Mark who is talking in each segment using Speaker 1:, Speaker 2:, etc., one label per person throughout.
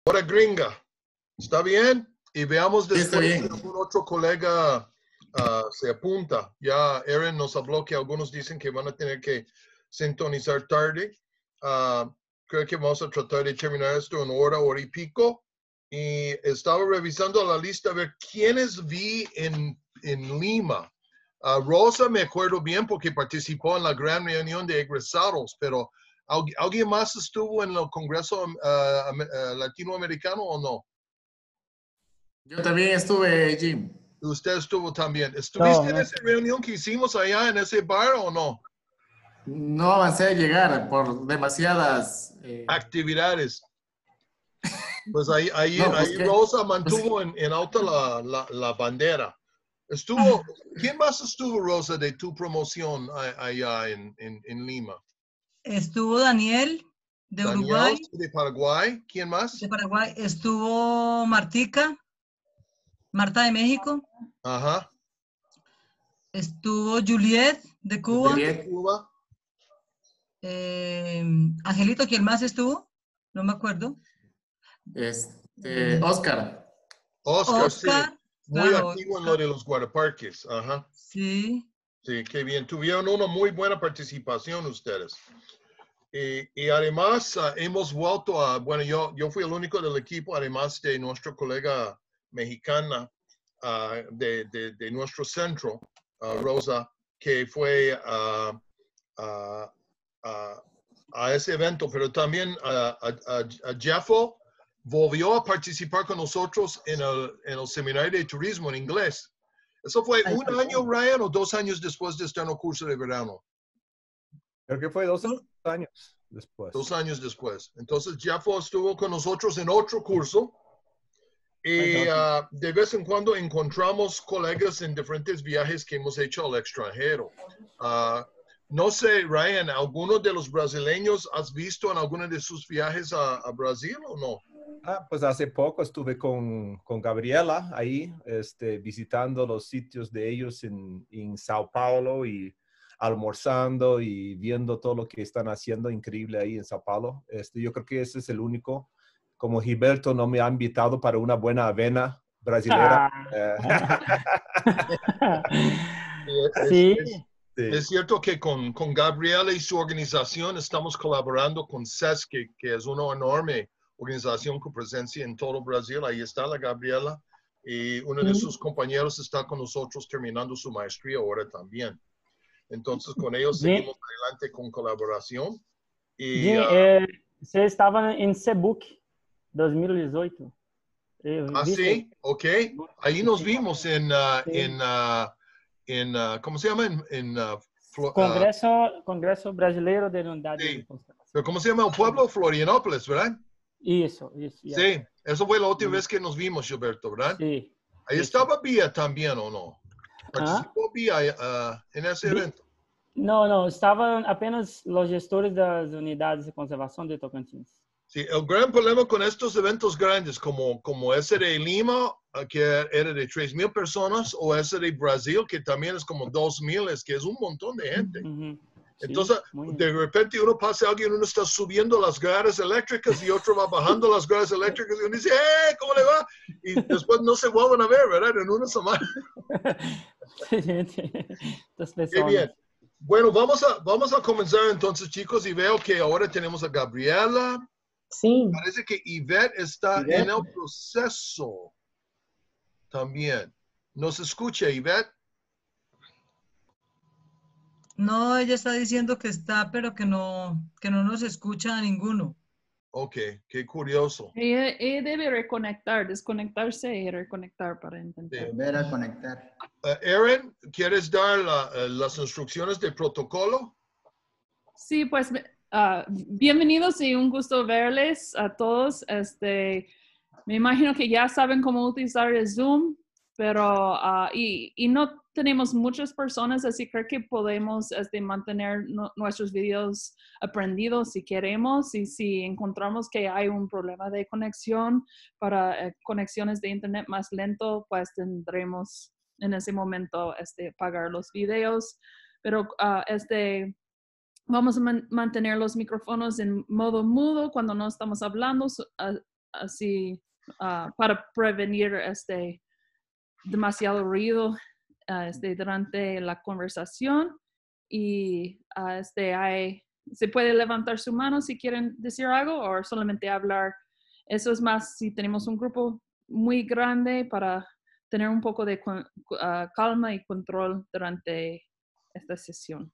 Speaker 1: Hora gringa. ¿Está bien? Y veamos
Speaker 2: Sí, está
Speaker 1: después si
Speaker 2: bien.
Speaker 1: algún otro colega se apunta. Ya Aaron nos habló que algunos dicen que van a tener que sintonizar tarde. Creo que vamos a tratar de terminar esto en hora y pico. Y estaba revisando la lista a ver quiénes vi en Lima. Rosa me acuerdo bien porque participó en la gran reunión de egresados, pero ¿alguien más estuvo en el Congreso Latinoamericano o no?
Speaker 2: Yo también estuve, Jim.
Speaker 1: Usted estuvo también. ¿Estuviste en esa reunión que hicimos allá en ese bar o no?
Speaker 2: No avancé a llegar por demasiadas...
Speaker 1: Actividades. Pues ahí
Speaker 2: No, busqué.
Speaker 1: Rosa mantuvo en alta la bandera. ¿Quién más estuvo, Rosa, de tu promoción allá en Lima?
Speaker 3: Estuvo Daniel de
Speaker 1: Daniel,
Speaker 3: Uruguay.
Speaker 1: de Paraguay. ¿Quién más?
Speaker 3: De Paraguay. Estuvo Marta de México.
Speaker 1: Ajá.
Speaker 3: Estuvo Juliet de Cuba.
Speaker 1: De Cuba.
Speaker 3: Angelito, ¿quién más estuvo? No me acuerdo.
Speaker 2: Oscar.
Speaker 3: Oscar.
Speaker 1: Sí. Muy
Speaker 3: Claro,
Speaker 1: activo en
Speaker 3: Oscar.
Speaker 1: lo de los guardaparques. Ajá.
Speaker 3: Sí.
Speaker 1: Sí, qué bien. Tuvieron una muy buena participación ustedes. Y además hemos vuelto a, bueno, yo fui el único del equipo, además de nuestra colega mexicana de nuestro centro, Rosa, que fue a ese evento, pero también Jeffo volvió a participar con nosotros en el seminario de turismo en inglés. ¿Eso fue un año, Ryan, o 2 años después de estar en el curso de verano?
Speaker 4: Creo que fue 2 años después.
Speaker 1: 2 años después. Entonces, Jeffo estuvo con nosotros en otro curso. Y de vez en cuando encontramos colegas en diferentes viajes que hemos hecho al extranjero. No sé, Ryan, ¿alguno de los brasileños has visto en alguno de sus viajes a Brasil o no?
Speaker 4: Pues hace poco estuve con Gabriela ahí, visitando los sitios de ellos en Sao Paulo y almorzando y viendo todo lo que están haciendo increíble ahí en Sao Paulo. Yo creo que ese es el único. Como Gilberto no me ha invitado para una buena avena brasilera.
Speaker 5: Sí.
Speaker 1: Es cierto que con Gabriela y su organización estamos colaborando con CES, que es una enorme organización con presencia en todo Brasil. Ahí está la Gabriela y uno de sus compañeros está con nosotros terminando su maestría ahora también. Entonces con ellos seguimos adelante con colaboración. Y,
Speaker 5: você estava em Cebuc 2018.
Speaker 1: Sí, ok. Ahí nos vimos en ¿cómo se llama?
Speaker 5: Congreso Brasileiro de Unidades
Speaker 1: sí.
Speaker 5: de Conservación.
Speaker 1: Pero ¿cómo se llama el pueblo? Florianópolis, ¿verdad?
Speaker 5: Eso.
Speaker 1: Sí, eso fue la última vez que nos vimos, Gilberto, ¿verdad?
Speaker 5: Sí.
Speaker 1: Ahí estaba Bia también, ¿o no? ¿Participó Bia en ese evento?
Speaker 5: No, estavam apenas los gestores das unidades de conservação de Tocantins.
Speaker 1: Sí, el gran problema con estos eventos grandes, como ese de Lima, que era de 3,000 personas, o ese de Brasil, que también es como 2,000, es que es un montón de gente. Entonces, de repente uno pasa a alguien, uno está subiendo las gradas eléctricas y otro va bajando las gradas eléctricas y uno dice, ¡hey! ¿Cómo le va? Y después no se vuelven a ver, ¿verdad? En una semana. Qué bien. Bueno, vamos a comenzar entonces, chicos, y veo que ahora tenemos a Gabriela.
Speaker 6: Sí.
Speaker 1: Parece que Ivette está en el proceso también. ¿Nos escucha, Ivette?
Speaker 3: No, ella está diciendo que está, pero que no nos escucha a ninguno.
Speaker 1: Ok, qué curioso.
Speaker 6: Ella debe reconectar, desconectarse y reconectar para intentar.
Speaker 7: Volver a conectar.
Speaker 1: Aaron, ¿quieres dar las instrucciones de protocolo?
Speaker 6: Sí, pues bienvenidos y un gusto verles a todos. Me imagino que ya saben cómo utilizar el Zoom, pero y no tenemos muchas personas, así creo que podemos mantener nuestros videos aprendidos si queremos, y si encontramos que hay un problema de conexión para conexiones de internet más lento, pues tendremos en ese momento pagar los videos, pero vamos a mantener los micrófonos en modo mudo cuando no estamos hablando, así para prevenir demasiado ruido durante la conversación. Y se puede levantar su mano si quieren decir algo o solamente hablar. Eso es más si tenemos un grupo muy grande para tener un poco de calma y control durante esta sesión.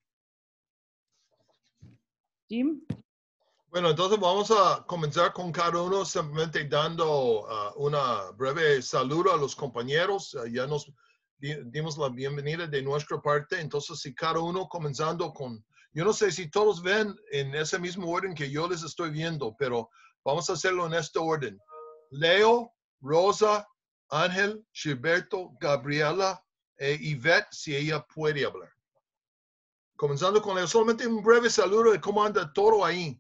Speaker 6: Jim?
Speaker 1: Bueno, entonces vamos a comenzar con cada uno simplemente dando una breve saludo a los compañeros. Ya nos dimos la bienvenida de nuestra parte. Entonces, si cada uno comenzando con, yo no sé si todos ven en ese mismo orden que yo les estoy viendo, pero vamos a hacerlo en este orden. Leo, Rosa, Ángel, Gilberto, Gabriela e Yvette, si ella puede hablar. Comenzando con Leo, solamente un breve saludo de cómo anda todo ahí.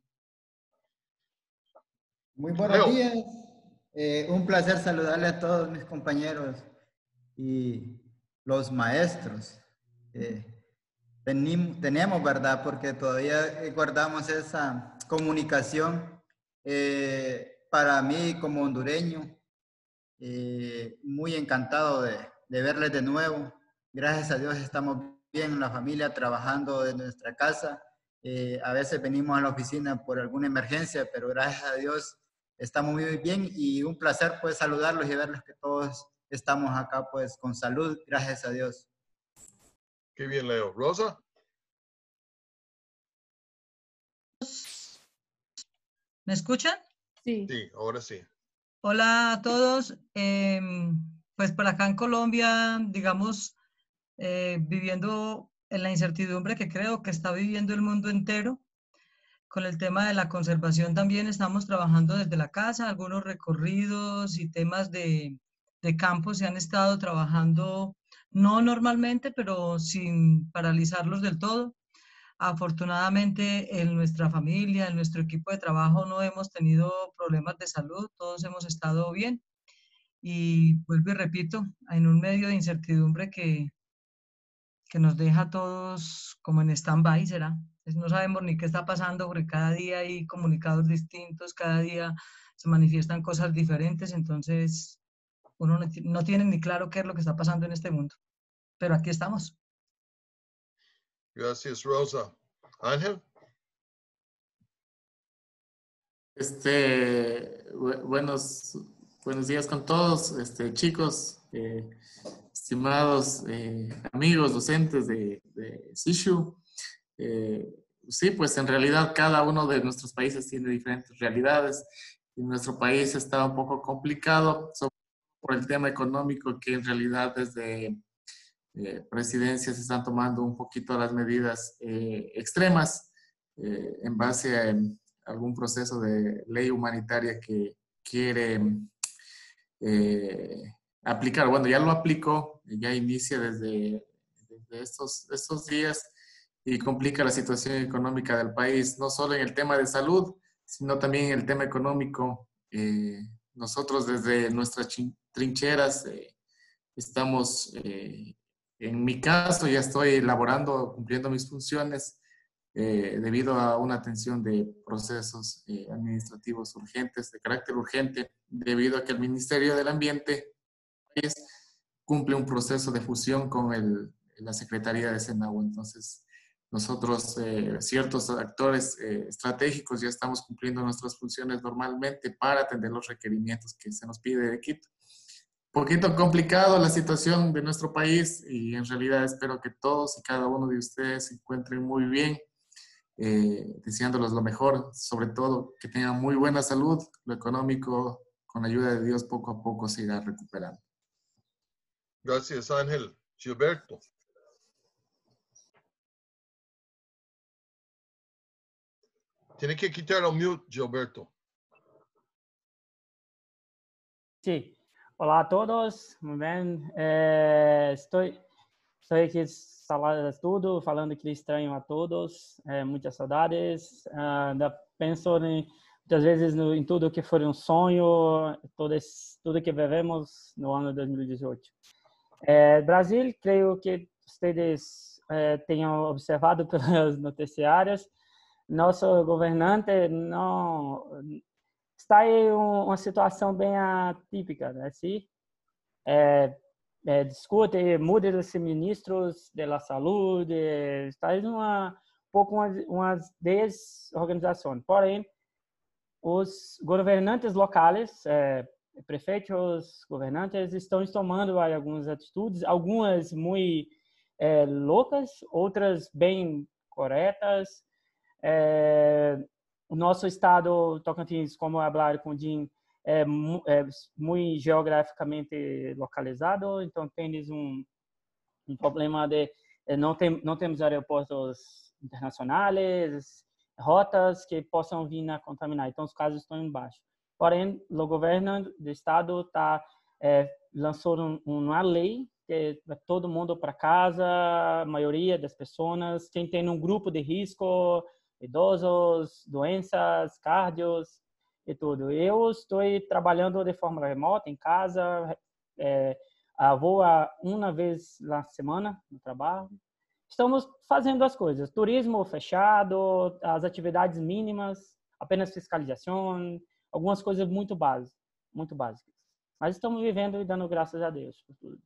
Speaker 7: Muy buenos
Speaker 1: Leo.
Speaker 7: días. Un placer saludarle a todos mis compañeros y los maestros. Tenemos, ¿verdad? Porque todavía guardamos esa comunicación. Para mí, como hondureño, muy encantado de verles de nuevo. Gracias a Dios estamos bien en la familia, trabajando de nuestra casa. A veces venimos a la oficina por alguna emergencia, pero gracias a Dios estamos muy bien y un placer pues saludarlos y verlos que todos estamos acá pues con salud, gracias a Dios.
Speaker 1: Qué bien, Leo. Rosa.
Speaker 3: ¿Me escuchan?
Speaker 6: Sí.
Speaker 1: Sí, ahora sí.
Speaker 3: Hola a todos. Pues por acá en Colombia, digamos, viviendo en la incertidumbre que creo que está viviendo el mundo entero. Con el tema de la conservación también estamos trabajando desde la casa, algunos recorridos y temas de campo se han estado trabajando, no normalmente, pero sin paralizarlos del todo. Afortunadamente en nuestra familia, en nuestro equipo de trabajo no hemos tenido problemas de salud, todos hemos estado bien. Y vuelvo y repito, en un medio de incertidumbre que nos deja a todos como en stand-by, ¿será? No sabemos ni qué está pasando porque cada día hay comunicados distintos, cada día se manifiestan cosas diferentes, entonces uno no tiene ni claro qué es lo que está pasando en este mundo. Pero aquí estamos.
Speaker 1: Gracias, Rosa. Ángel.
Speaker 2: Buenos días con todos, chicos, estimados amigos, docentes de SISHU. Sí, pues en realidad cada uno de nuestros países tiene diferentes realidades y nuestro país está un poco complicado por el tema económico, que en realidad desde presidencia se están tomando un poquito las medidas extremas en base a algún proceso de ley humanitaria que quiere aplicar. Bueno, ya lo aplicó, ya inicia desde estos días y complica la situación económica del país, no solo en el tema de salud, sino también en el tema económico. Nosotros desde nuestras trincheras estamos, en mi caso, ya estoy laborando, cumpliendo mis funciones debido a una atención de procesos administrativos urgentes, de carácter urgente, debido a que el Ministerio del Ambiente cumple un proceso de fusión con la Secretaría de Senagua. Entonces, nosotros, ciertos actores estratégicos, ya estamos cumpliendo nuestras funciones normalmente para atender los requerimientos que se nos pide de Quito. Un poquito complicado la situación de nuestro país y en realidad espero que todos y cada uno de ustedes se encuentren muy bien, deseándoles lo mejor, sobre todo que tengan muy buena salud, lo económico, con la ayuda de Dios, poco a poco se irá recuperando.
Speaker 1: Gracias, Ángel. Gilberto. Tiene que quitar el mute, Gilberto.
Speaker 5: Sí. Olá a todos, muito bem. Estou aqui salada de tudo, falando que estranho a todos, muitas saudades. Penso muitas vezes em tudo que foi um sonho, tudo que vivemos no ano 2018. Brasil, creio que vocês tenham observado pelos noticiários, nosso governante está aí uma situação bem atípica, né? Se discute, muda os ministros da saúde, está aí uma desorganização. Porém, os governantes locais, prefeitos, governantes, estão tomando aí algumas atitudes, algumas muito loucas, outras bem corretas. O nosso estado Tocantins, como falar com o Jim, é muito geograficamente localizado, então temos um problema de não temos aeroportos internacionais, rotas que possam vir a contaminar, então os casos estão embaixo. Porém, o governo do estado lançou uma lei que vai todo mundo para casa, a maioria das pessoas, quem tem um grupo de risco, idosos, doenças, cardios e tudo. Eu estou trabalhando de forma remota, em casa, vou uma vez na semana no trabalho. Estamos fazendo as coisas. Turismo fechado, as atividades mínimas, apenas fiscalização, algumas coisas muito básicas. Mas estamos vivendo e dando graças a Deus por tudo.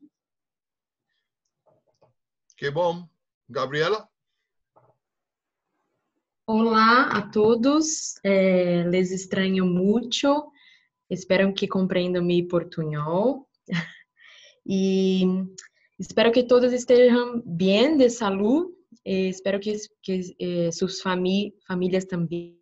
Speaker 1: Que bom. Gabriela?
Speaker 8: Olá a todos, les extraño mucho, espero que compreendam mi portunhol e espero que todos estejam bem de saúde, espero que suas famílias também.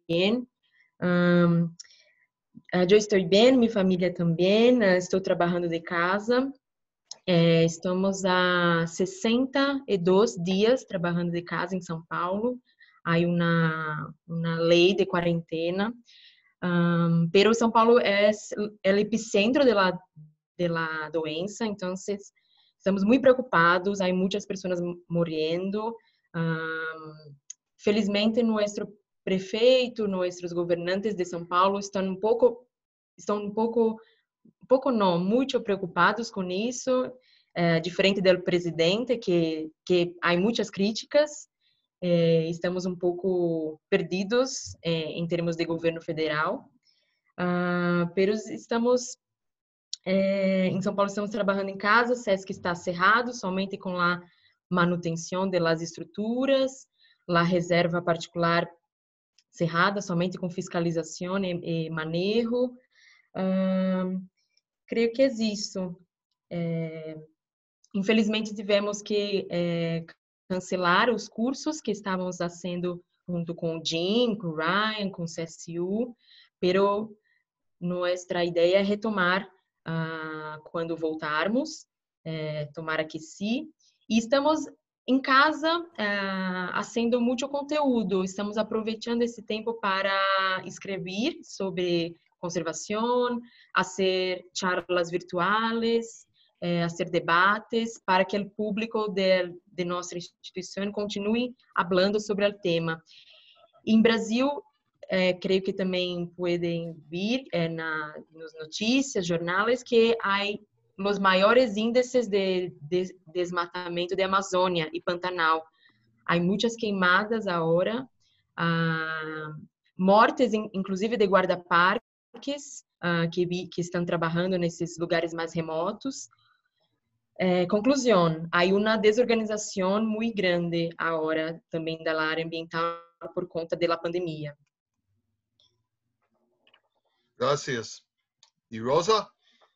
Speaker 8: Eu estou bem, minha família também, estou trabalhando de casa, estamos há 62 dias trabalhando de casa em São Paulo. Há uma lei de quarentena, pero São Paulo é o epicentro da doença, então estamos muito preocupados, há muitas pessoas morrendo. Felizmente, nosso prefeito, nossos governantes de São Paulo estão muito preocupados com isso, diferente do presidente, que há muitas críticas. Estamos um pouco perdidos em termos de governo federal, mas estamos em São Paulo, estamos trabalhando em casa, o SESC está cerrado, somente com a manutenção das estruturas, a reserva particular cerrada, somente com fiscalização e manejo. Creio que é isso. Infelizmente, tivemos que cancelar os cursos que estávamos fazendo junto com o Jim, com o Ryan, com o CSU, pero nossa ideia é retomar quando voltarmos, tomara que sim. E estamos em casa fazendo muito conteúdo, estamos aproveitando esse tempo para escrever sobre conservação, fazer charlas virtuais, fazer debates para que o público de nossa instituição continue falando sobre o tema. Em Brasil, creio que também podem vir nas notícias, jornais, que há os maiores índices de desmatamento de Amazônia e Pantanal. Há muitas queimadas agora, mortes, inclusive de guarda-parques, que estão trabalhando nesses lugares mais remotos. Conclusão, há uma desorganização muito grande agora também da área ambiental por conta da pandemia.
Speaker 1: Gracias. ¿Y Rosa?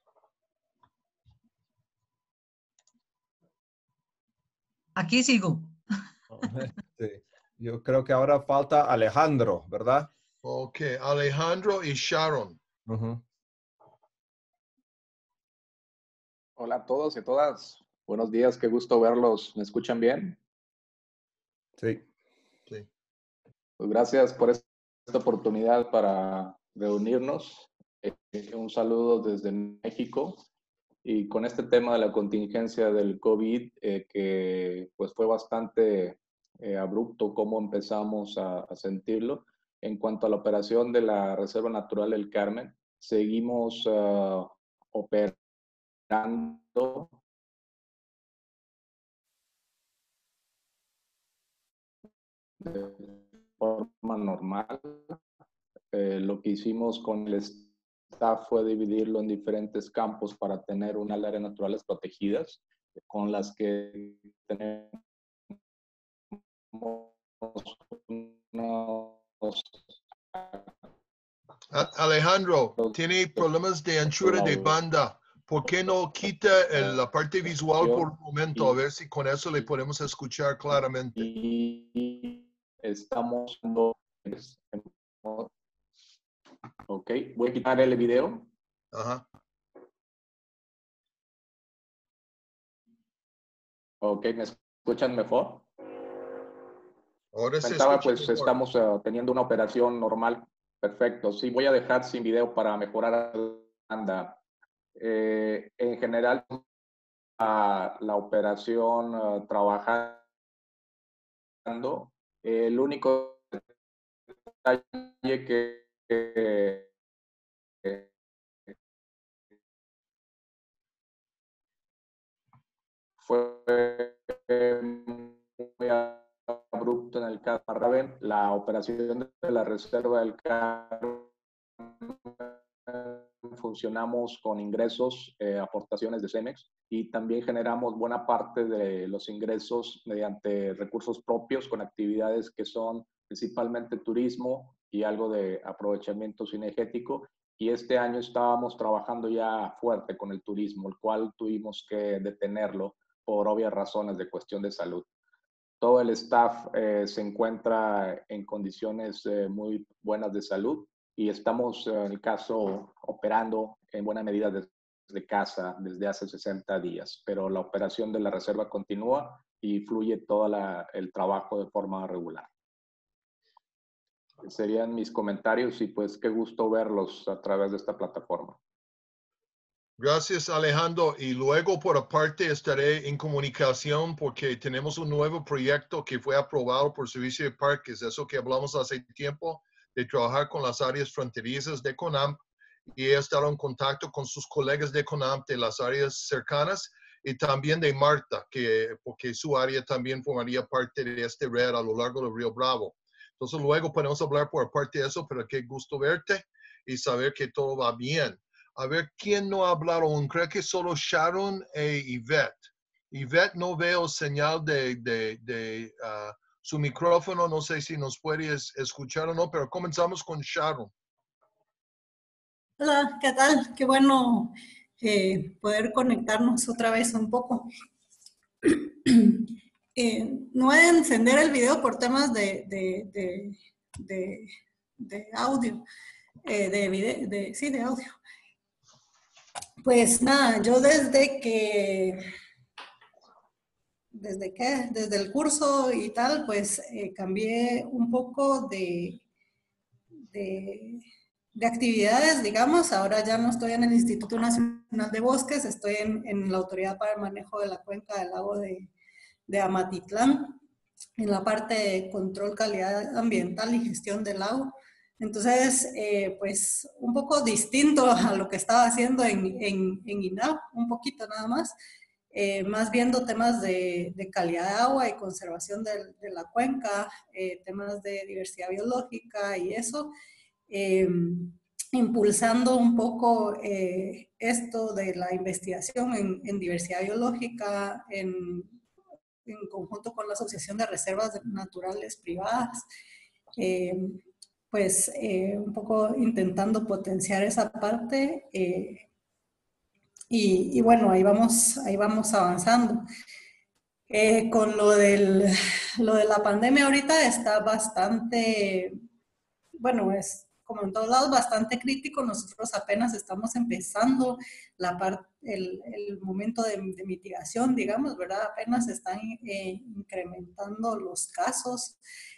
Speaker 3: Aquí sigo.
Speaker 4: Sí. Yo creo que ahora falta Alejandro, ¿verdad?
Speaker 1: Ok, Alejandro y Sharon.
Speaker 9: Hola a todos y todas. Buenos días, qué gusto verlos. ¿Me escuchan bien?
Speaker 4: Sí.
Speaker 1: Sí.
Speaker 9: Pues gracias por esta oportunidad para reunirnos. Un saludo desde México. Y con este tema de la contingencia del COVID, que pues fue bastante abrupto cómo empezamos a sentirlo. En cuanto a la operación de la Reserva Natural del Carmen, seguimos operando de forma normal. Lo que hicimos con el staff fue dividirlo en diferentes campos para tener unas áreas naturales protegidas, con las que tenemos
Speaker 1: Alejandro, tiene problemas de anchura de banda. ¿Por qué no quita la parte visual por un momento? A ver si con eso le podemos escuchar claramente.
Speaker 9: Y estamos... Ok, voy a quitar el video.
Speaker 1: Ajá.
Speaker 9: Ok, ¿me escuchan mejor?
Speaker 1: Ahora se
Speaker 9: Comentaba,
Speaker 1: escucha
Speaker 9: pues
Speaker 1: mejor.
Speaker 9: estamos teniendo una operación normal. Perfecto. Sí, voy a dejar sin video para mejorar la banda. En general, la operación trabajando, el único detalle que fue muy abrupto en el caso de Raven, la operación de la reserva del carro. Funcionamos con ingresos, aportaciones de Cemex, y también generamos buena parte de los ingresos mediante recursos propios con actividades que son principalmente turismo y algo de aprovechamiento cinegético. Y este año estábamos trabajando ya fuerte con el turismo, el cual tuvimos que detenerlo por obvias razones de cuestión de salud. Todo el staff se encuentra en condiciones muy buenas de salud y estamos, en el caso, operando en buena medida desde casa desde hace 60 días, pero la operación de la reserva continúa y fluye todo el trabajo de forma regular. Serían mis comentarios y pues qué gusto verlos a través de esta plataforma.
Speaker 1: Gracias, Alejandro. Y luego, por aparte, estaré en comunicación porque tenemos un nuevo proyecto que fue aprobado por Servicio de Parques, eso que hablamos hace tiempo, de trabajar con las áreas fronterizas de CONAMP. Y he estado en contacto con sus colegas de CONAMP de las áreas cercanas y también de Marta, porque su área también formaría parte de este red a lo largo del Río Bravo. Entonces, luego podemos hablar por aparte de eso, pero qué gusto verte y saber que todo va bien. A ver, ¿quién no ha hablado aún? Creo que solo Sharon e Yvette. Yvette, no veo señal de su micrófono. No sé si nos puedes escuchar o no, pero comenzamos con Sharon.
Speaker 10: Hola, ¿qué tal? Qué bueno poder conectarnos otra vez un poco. No voy a encender el video por temas de audio, sí, de audio. Pues nada, yo desde el curso y tal, pues cambié un poco de actividades, digamos. Ahora ya no estoy en el Instituto Nacional de Bosques, estoy en la Autoridad para el Manejo de la Cuenca del Lago de Amatitlán, en la parte de control, calidad ambiental y gestión del lago. Entonces, pues un poco distinto a lo que estaba haciendo en INAH, un poquito nada más. Más viendo temas de calidad de agua y conservación de la cuenca, temas de diversidad biológica y eso. Impulsando un poco esto de la investigación en diversidad biológica en conjunto con la Asociación de Reservas Naturales Privadas, pues un poco intentando potenciar esa parte y bueno, ahí vamos avanzando. Con lo de la pandemia ahorita está bastante, bueno, es como en todos lados bastante crítico. Nosotros apenas estamos empezando el momento de mitigación, digamos, ¿verdad? Apenas están incrementando los casos.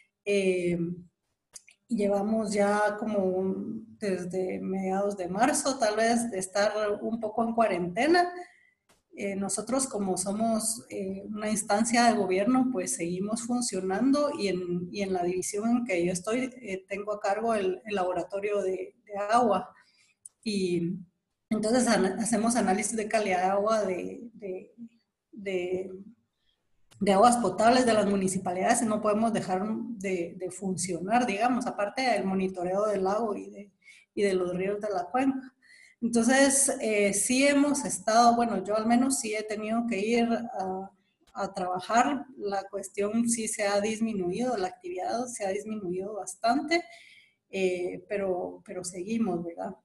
Speaker 10: Llevamos ya como desde mediados de marzo, tal vez, de estar un poco en cuarentena. Nosotros, como somos una instancia de gobierno, pues seguimos funcionando y en la división en que yo estoy, tengo a cargo el laboratorio de agua. Y entonces hacemos análisis de calidad de agua aguas potables de las municipalidades y no podemos dejar de funcionar, digamos, aparte del monitoreo del lago y de los ríos de la cuenca. Entonces, sí hemos estado, bueno, yo al menos sí he tenido que ir a trabajar. La cuestión sí se ha disminuido, la actividad se ha disminuido bastante, pero seguimos, ¿verdad?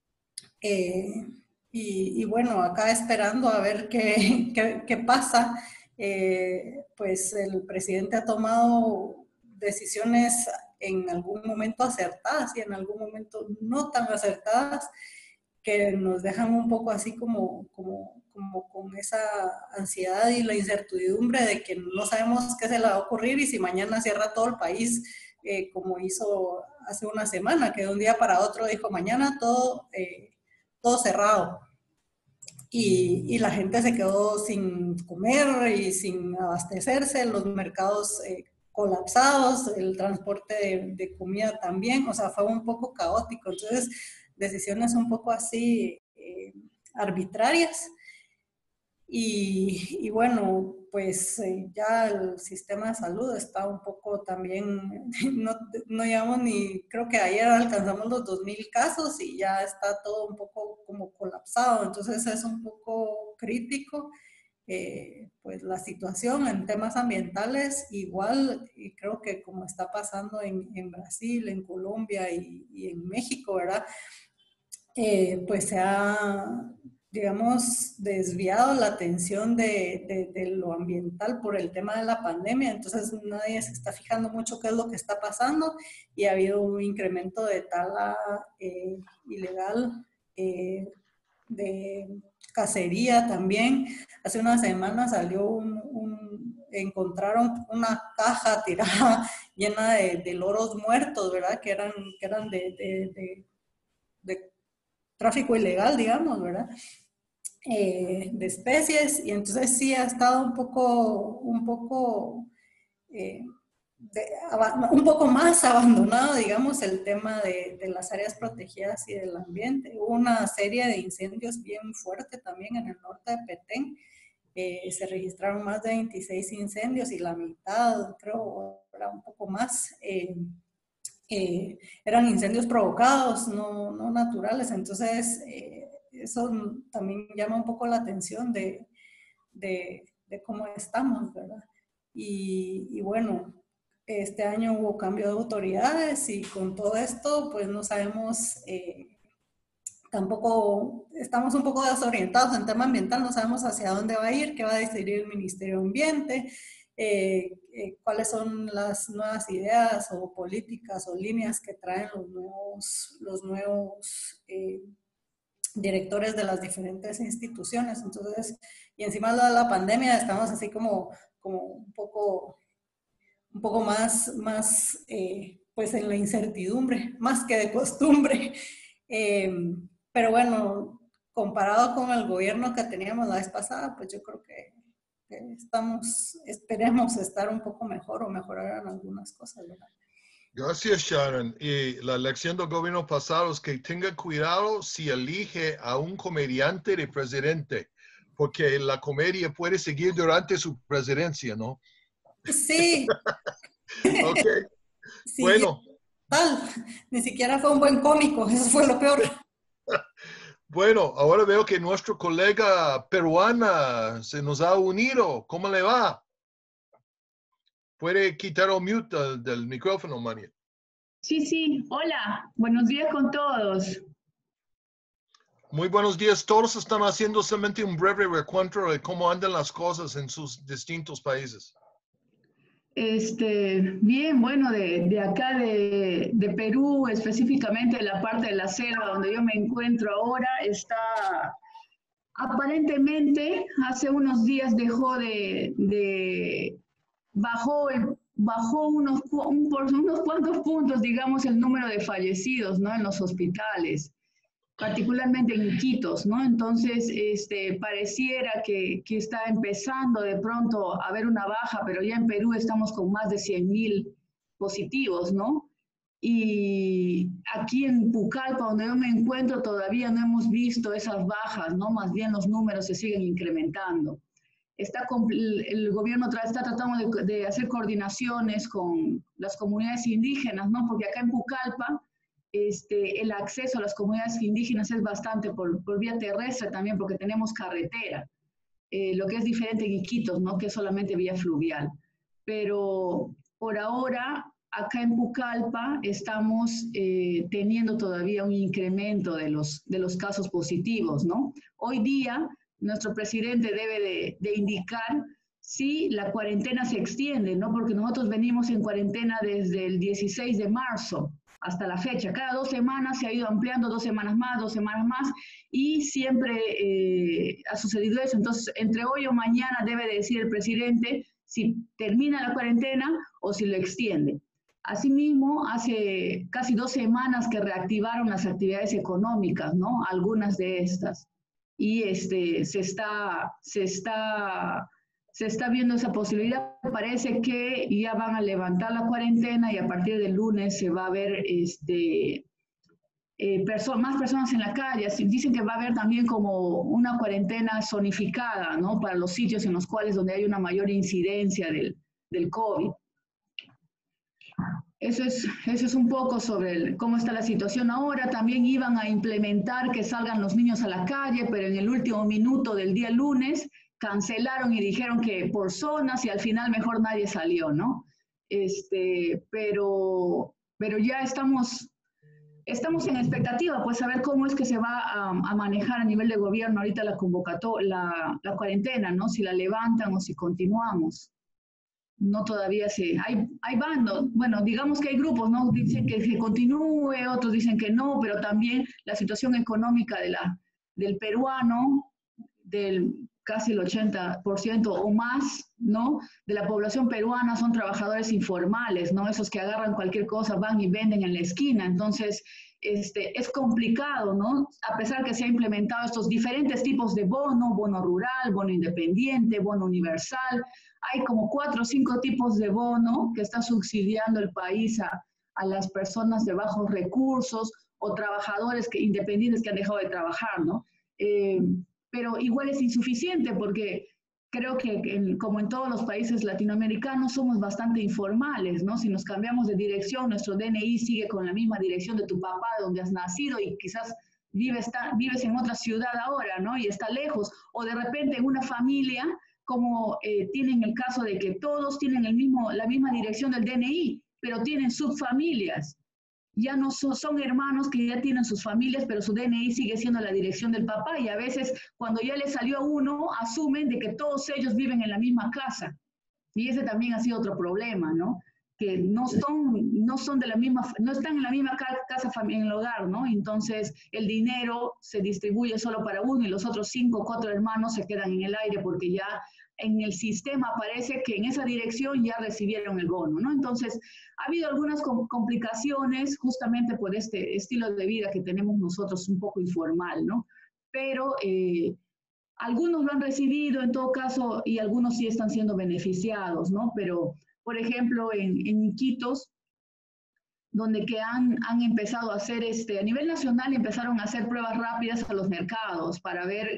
Speaker 10: Y bueno, acá esperando a ver qué pasa. Pues el presidente ha tomado decisiones en algún momento acertadas y en algún momento no tan acertadas, que nos dejan un poco así como con esa ansiedad y la incertidumbre de que no sabemos qué se le va a ocurrir y si mañana cierra todo el país, como hizo hace una semana, que de un día para otro dijo mañana todo cerrado. Y la gente se quedó sin comer y sin abastecerse, los mercados colapsados, el transporte de comida también, o sea, fue un poco caótico. Entonces, decisiones un poco así arbitrarias. Y bueno, pues ya el sistema de salud está un poco también, no llegamos ni, creo que ayer alcanzamos los 2,000 casos y ya está todo un poco como colapsado, entonces es un poco crítico. Pues la situación en temas ambientales igual, y creo que como está pasando en Brasil, en Colombia y en México, ¿verdad? Pues se ha, digamos, desviado la atención de lo ambiental por el tema de la pandemia, entonces nadie se está fijando mucho qué es lo que está pasando y ha habido un incremento de tala ilegal, de cacería también. Hace una semana salió encontraron una caja tirada llena de loros muertos, ¿verdad? Que eran de tráfico ilegal, digamos, ¿verdad? De especies, y entonces sí ha estado un poco más abandonado, digamos, el tema de las áreas protegidas y del ambiente. Hubo una serie de incendios bien fuerte también en el norte de Petén. Se registraron más de 26 incendios y la mitad, creo, era un poco más, eran incendios provocados, no naturales. Entonces, eso también llama un poco la atención de cómo estamos, ¿verdad? Y bueno, este año hubo cambio de autoridades y con todo esto, pues no sabemos, tampoco estamos un poco desorientados en tema ambiental, no sabemos hacia dónde va a ir, qué va a decidir el Ministerio de Ambiente, cuáles son las nuevas ideas o políticas o líneas que traen los nuevos directores de las diferentes instituciones. Entonces, y encima de la pandemia estamos así como un poco más pues en la incertidumbre, más que de costumbre. Pero bueno, comparado con el gobierno que teníamos la vez pasada, pues yo creo que esperemos estar un poco mejor o mejorar en algunas cosas, ¿verdad?
Speaker 1: Gracias, Sharon. Y la elección del gobierno pasado es que tenga cuidado si elige a un comediante de presidente, porque la comedia puede seguir durante su presidencia, ¿no?
Speaker 10: Sí.
Speaker 1: Ok.
Speaker 10: Sí,
Speaker 1: bueno.
Speaker 10: Ni siquiera fue un buen cómico, eso fue lo peor.
Speaker 1: Bueno, ahora veo que nuestra colega peruana se nos ha unido. ¿Cómo le va? Puede quitar el mute del micrófono, María.
Speaker 11: Sí. Hola. Buenos días con todos.
Speaker 1: Muy buenos días. Todos están haciendo solamente un breve recuento de cómo andan las cosas en sus distintos países.
Speaker 11: Bien, bueno, de acá de Perú, específicamente de la parte de la selva donde yo me encuentro ahora, está aparentemente hace unos días bajó unos cuantos puntos, digamos, el número de fallecidos, ¿no? En los hospitales, particularmente en Iquitos, ¿no? Entonces, pareciera que está empezando de pronto a haber una baja, pero ya en Perú estamos con más de 100.000 positivos, ¿no? Y aquí en Pucallpa, donde yo me encuentro, todavía no hemos visto esas bajas, ¿no? Más bien los números se siguen incrementando. el gobierno está tratando de hacer coordinaciones con las comunidades indígenas, ¿no? Porque acá en Pucallpa el acceso a las comunidades indígenas es bastante por vía terrestre también, porque tenemos carretera, lo que es diferente en Iquitos, ¿no? Que es solamente vía fluvial. Pero por ahora, acá en Pucallpa estamos teniendo todavía un incremento de los casos positivos, ¿no? Hoy día, nuestro presidente debe de indicar si la cuarentena se extiende, ¿no? Porque nosotros venimos en cuarentena desde el 16 de marzo hasta la fecha. Cada 2 semanas se ha ido ampliando, 2 semanas más, y siempre ha sucedido eso. Entonces, entre hoy o mañana debe de decir el presidente si termina la cuarentena o si lo extiende. Asimismo, hace casi 2 semanas que reactivaron las actividades económicas, ¿no? Algunas de estas. Y se está viendo esa posibilidad. Parece que ya van a levantar la cuarentena y a partir del lunes se va a ver más personas en la calle. Dicen que va a haber también como una cuarentena zonificada, ¿no? Para los sitios en los cuales donde hay una mayor incidencia del COVID. Eso es un poco sobre cómo está la situación ahora. También iban a implementar que salgan los niños a la calle, pero en el último minuto del día lunes cancelaron y dijeron que por zonas y al final mejor nadie salió, ¿no? Pero ya estamos en expectativa, pues, a ver cómo es que se va a manejar a nivel de gobierno ahorita la cuarentena, ¿no? Si la levantan o si continuamos. No todavía hay bandos, bueno, digamos que hay grupos, ¿no? Dicen que se continúe, otros dicen que no, pero también la situación económica del peruano, del casi el 80% o más, ¿no? De la población peruana son trabajadores informales, ¿no? Esos que agarran cualquier cosa, van y venden en la esquina. Entonces, es complicado, ¿no? A pesar que se han implementado estos diferentes tipos de bono rural, bono independiente, bono universal. Hay como 4 o 5 tipos de bono que está subsidiando el país a las personas de bajos recursos o trabajadores independientes que han dejado de trabajar, ¿no? Pero igual es insuficiente porque creo que como en todos los países latinoamericanos somos bastante informales, ¿no? Si nos cambiamos de dirección, nuestro DNI sigue con la misma dirección de tu papá, de donde has nacido, y quizás vives en otra ciudad ahora, ¿no? Y está lejos. O de repente en una familia, como tienen el caso de que todos tienen la misma dirección del DNI, pero tienen subfamilias. Ya no son hermanos que ya tienen sus familias, pero su DNI sigue siendo la dirección del papá, y a veces cuando ya le salió a uno, asumen de que todos ellos viven en la misma casa. Y ese también ha sido otro problema, ¿no? Que no están en la misma casa en el hogar, ¿no? Entonces el dinero se distribuye solo para uno y los otros 5 o 4 hermanos se quedan en el aire porque ya en el sistema parece que en esa dirección ya recibieron el bono, ¿no? Entonces ha habido algunas complicaciones justamente por este estilo de vida que tenemos nosotros un poco informal, ¿no? Pero algunos lo han recibido en todo caso y algunos sí están siendo beneficiados, ¿no? Pero por ejemplo, en Iquitos, donde que han empezado a hacer, a nivel nacional empezaron a hacer pruebas rápidas a los mercados para ver,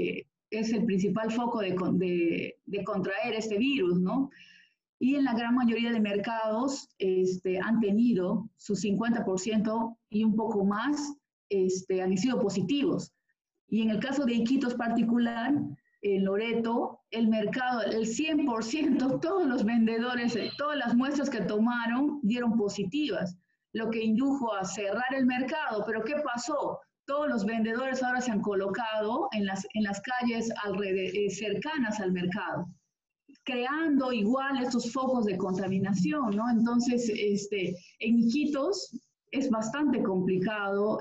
Speaker 11: es el principal foco de contraer este virus, ¿no? Y en la gran mayoría de mercados han tenido su 50% y un poco más, han sido positivos. Y en el caso de Iquitos particular, en Loreto, el mercado, el 100%, todos los vendedores, todas las muestras que tomaron dieron positivas, lo que indujo a cerrar el mercado. Pero ¿qué pasó? Todos los vendedores ahora se han colocado en las calles cercanas al mercado, creando igual estos focos de contaminación, ¿no? Entonces, en Iquitos es bastante complicado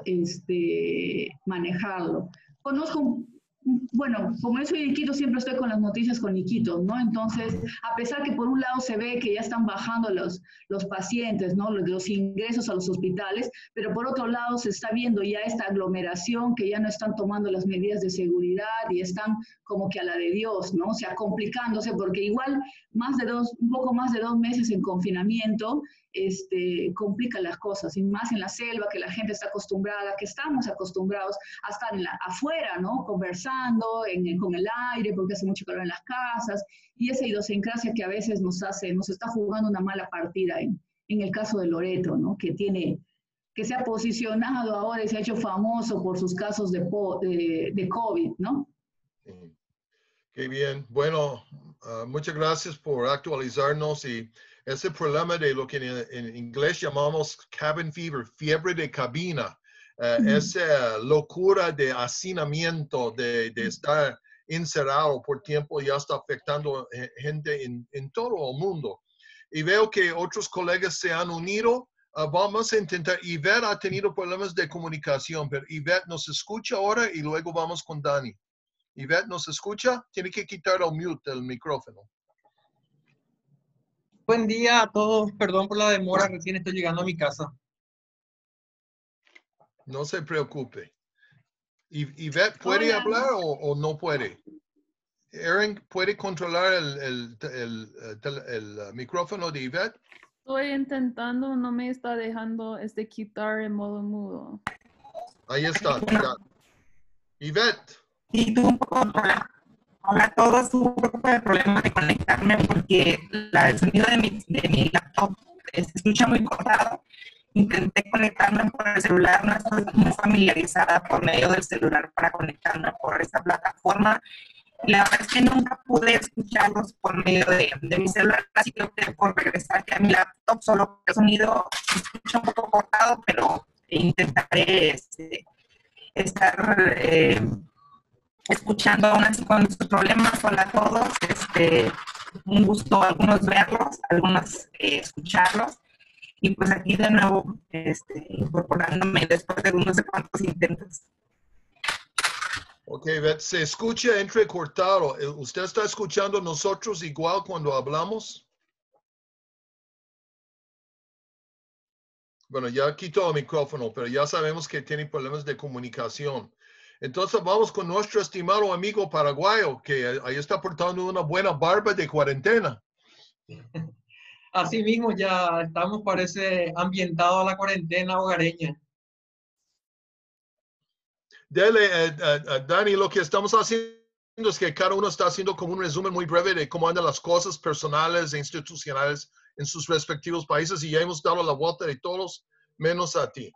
Speaker 11: manejarlo. Conozco bueno, como yo soy de Iquitos, siempre estoy con las noticias con Iquitos, ¿no? Entonces, a pesar que por un lado se ve que ya están bajando los pacientes, ¿no? Los ingresos a los hospitales, pero por otro lado se está viendo ya esta aglomeración que ya no están tomando las medidas de seguridad y están como que a la de Dios, ¿no? O sea, complicándose porque igual un poco más de 2 meses en confinamiento complica las cosas, y más en la selva, que la gente está acostumbrada, que estamos acostumbrados a estar afuera, ¿no? Conversando con el aire, porque hace mucho calor en las casas, y esa idiosincrasia que a veces nos está jugando una mala partida en el caso de Loreto, ¿no? Que se ha posicionado ahora y se ha hecho famoso por sus casos de COVID, ¿no?
Speaker 1: Qué bien. Bueno, muchas gracias por actualizarnos, y ese problema de lo que en inglés llamamos cabin fever, fiebre de cabina, esa locura de hacinamiento, de estar encerrado por tiempo, ya está afectando gente en todo el mundo. Y veo que otros colegas se han unido. Vamos a intentar. Ivette ha tenido problemas de comunicación, pero Ivette nos escucha ahora y luego vamos con Dani. Ivette, ¿nos escucha? Tiene que quitar el mute del micrófono.
Speaker 12: Buen día a todos. Perdón por la demora, recién estoy llegando a mi casa.
Speaker 1: No se preocupe. Ivette, ¿puede hablar o no puede? Erin, ¿puede controlar el micrófono de Ivette?
Speaker 6: Estoy intentando, no me está dejando quitar en modo mudo.
Speaker 1: Ahí está. Ya. Ivette.
Speaker 13: Sí, tuve un poco de problema. Hola a todos, tuve un poco de problema de conectarme porque el sonido de mi laptop se escucha muy cortado. Intenté conectarme por el celular, no estoy muy familiarizada por medio del celular para conectarme por esta plataforma. La verdad es que nunca pude escucharlos por medio de mi celular, así que opté por regresar aquí a mi laptop, solo que el sonido se escucha un poco cortado, pero intentaré estar escuchando aún así con sus problemas. Hola a todos, un gusto algunos verlos, algunos escucharlos, y pues aquí de nuevo incorporándome después de no sé cuántos intentos.
Speaker 1: Ok, Beth, se escucha entrecortado. ¿Usted está escuchando nosotros igual cuando hablamos? Bueno, ya quitó el micrófono, pero ya sabemos que tiene problemas de comunicación. Entonces vamos con nuestro estimado amigo paraguayo, que ahí está portando una buena barba de cuarentena.
Speaker 12: Así mismo ya estamos, parece, ambientados a la cuarentena hogareña.
Speaker 1: Dele, Dani, lo que estamos haciendo es que cada uno está haciendo como un resumen muy breve de cómo andan las cosas personales e institucionales en sus respectivos países, y ya hemos dado la vuelta de todos, menos a ti.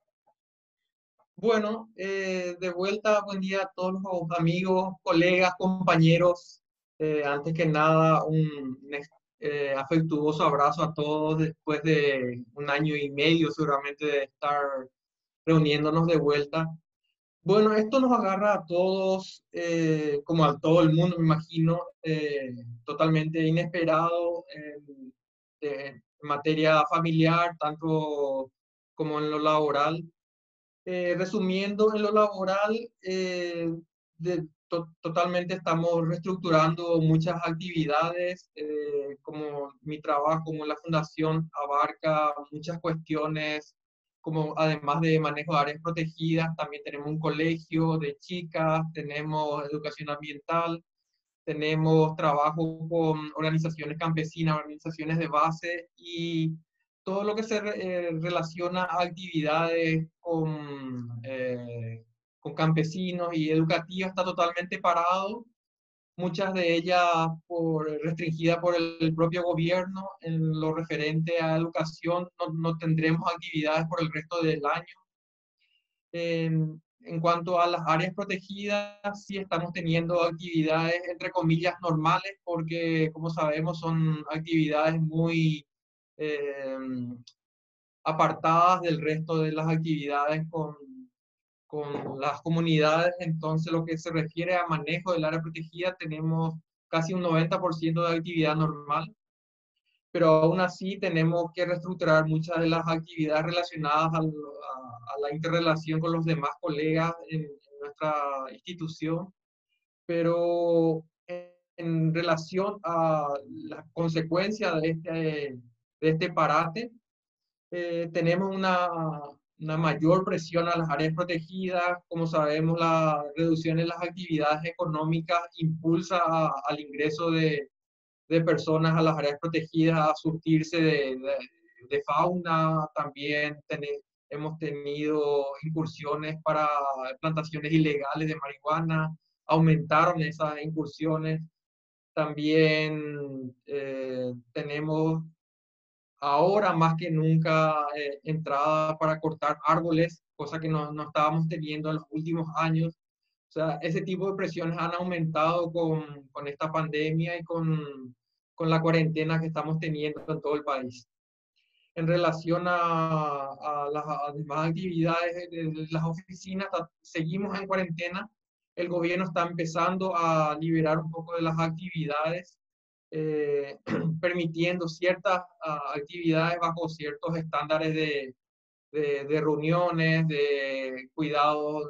Speaker 12: Bueno, de vuelta, buen día a todos los amigos, colegas, compañeros. Antes que nada, un afectuoso abrazo a todos después de 1 año y medio seguramente de estar reuniéndonos de vuelta. Bueno, esto nos agarra a todos, como a todo el mundo, me imagino, totalmente inesperado en materia familiar, tanto como en lo laboral. Resumiendo, en lo laboral, totalmente estamos reestructurando muchas actividades, como mi trabajo, como la fundación, abarca muchas cuestiones, como además de manejo de áreas protegidas, también tenemos un colegio de chicas, tenemos educación ambiental, tenemos trabajo con organizaciones campesinas, organizaciones de base, y todo lo que se relaciona a actividades con campesinos y educativas está totalmente parado. Muchas de ellas restringidas por el propio gobierno. En lo referente a educación, no tendremos actividades por el resto del año. En cuanto a las áreas protegidas, sí estamos teniendo actividades, entre comillas, normales, porque, como sabemos, son actividades muy apartadas del resto de las actividades con las comunidades. Entonces, lo que se refiere a manejo del área protegida, tenemos casi un 90% de actividad normal, pero aún así tenemos que reestructurar muchas de las actividades relacionadas a la interrelación con los demás colegas en nuestra institución. Pero en relación a las consecuencias de este parate, tenemos una mayor presión a las áreas protegidas. Como sabemos, la reducción en las actividades económicas impulsa al ingreso de personas a las áreas protegidas, a surtirse de de fauna, también hemos tenido incursiones para plantaciones ilegales de marihuana, aumentaron esas incursiones. También tenemos ahora más que nunca entrada para cortar árboles, cosa que no estábamos teniendo en los últimos años. O sea, ese tipo de presiones han aumentado con esta pandemia y con la cuarentena que estamos teniendo en todo el país. En relación a las demás actividades de las oficinas, seguimos en cuarentena. El gobierno está empezando a liberar un poco de las actividades, permitiendo ciertas actividades bajo ciertos estándares de reuniones, de cuidado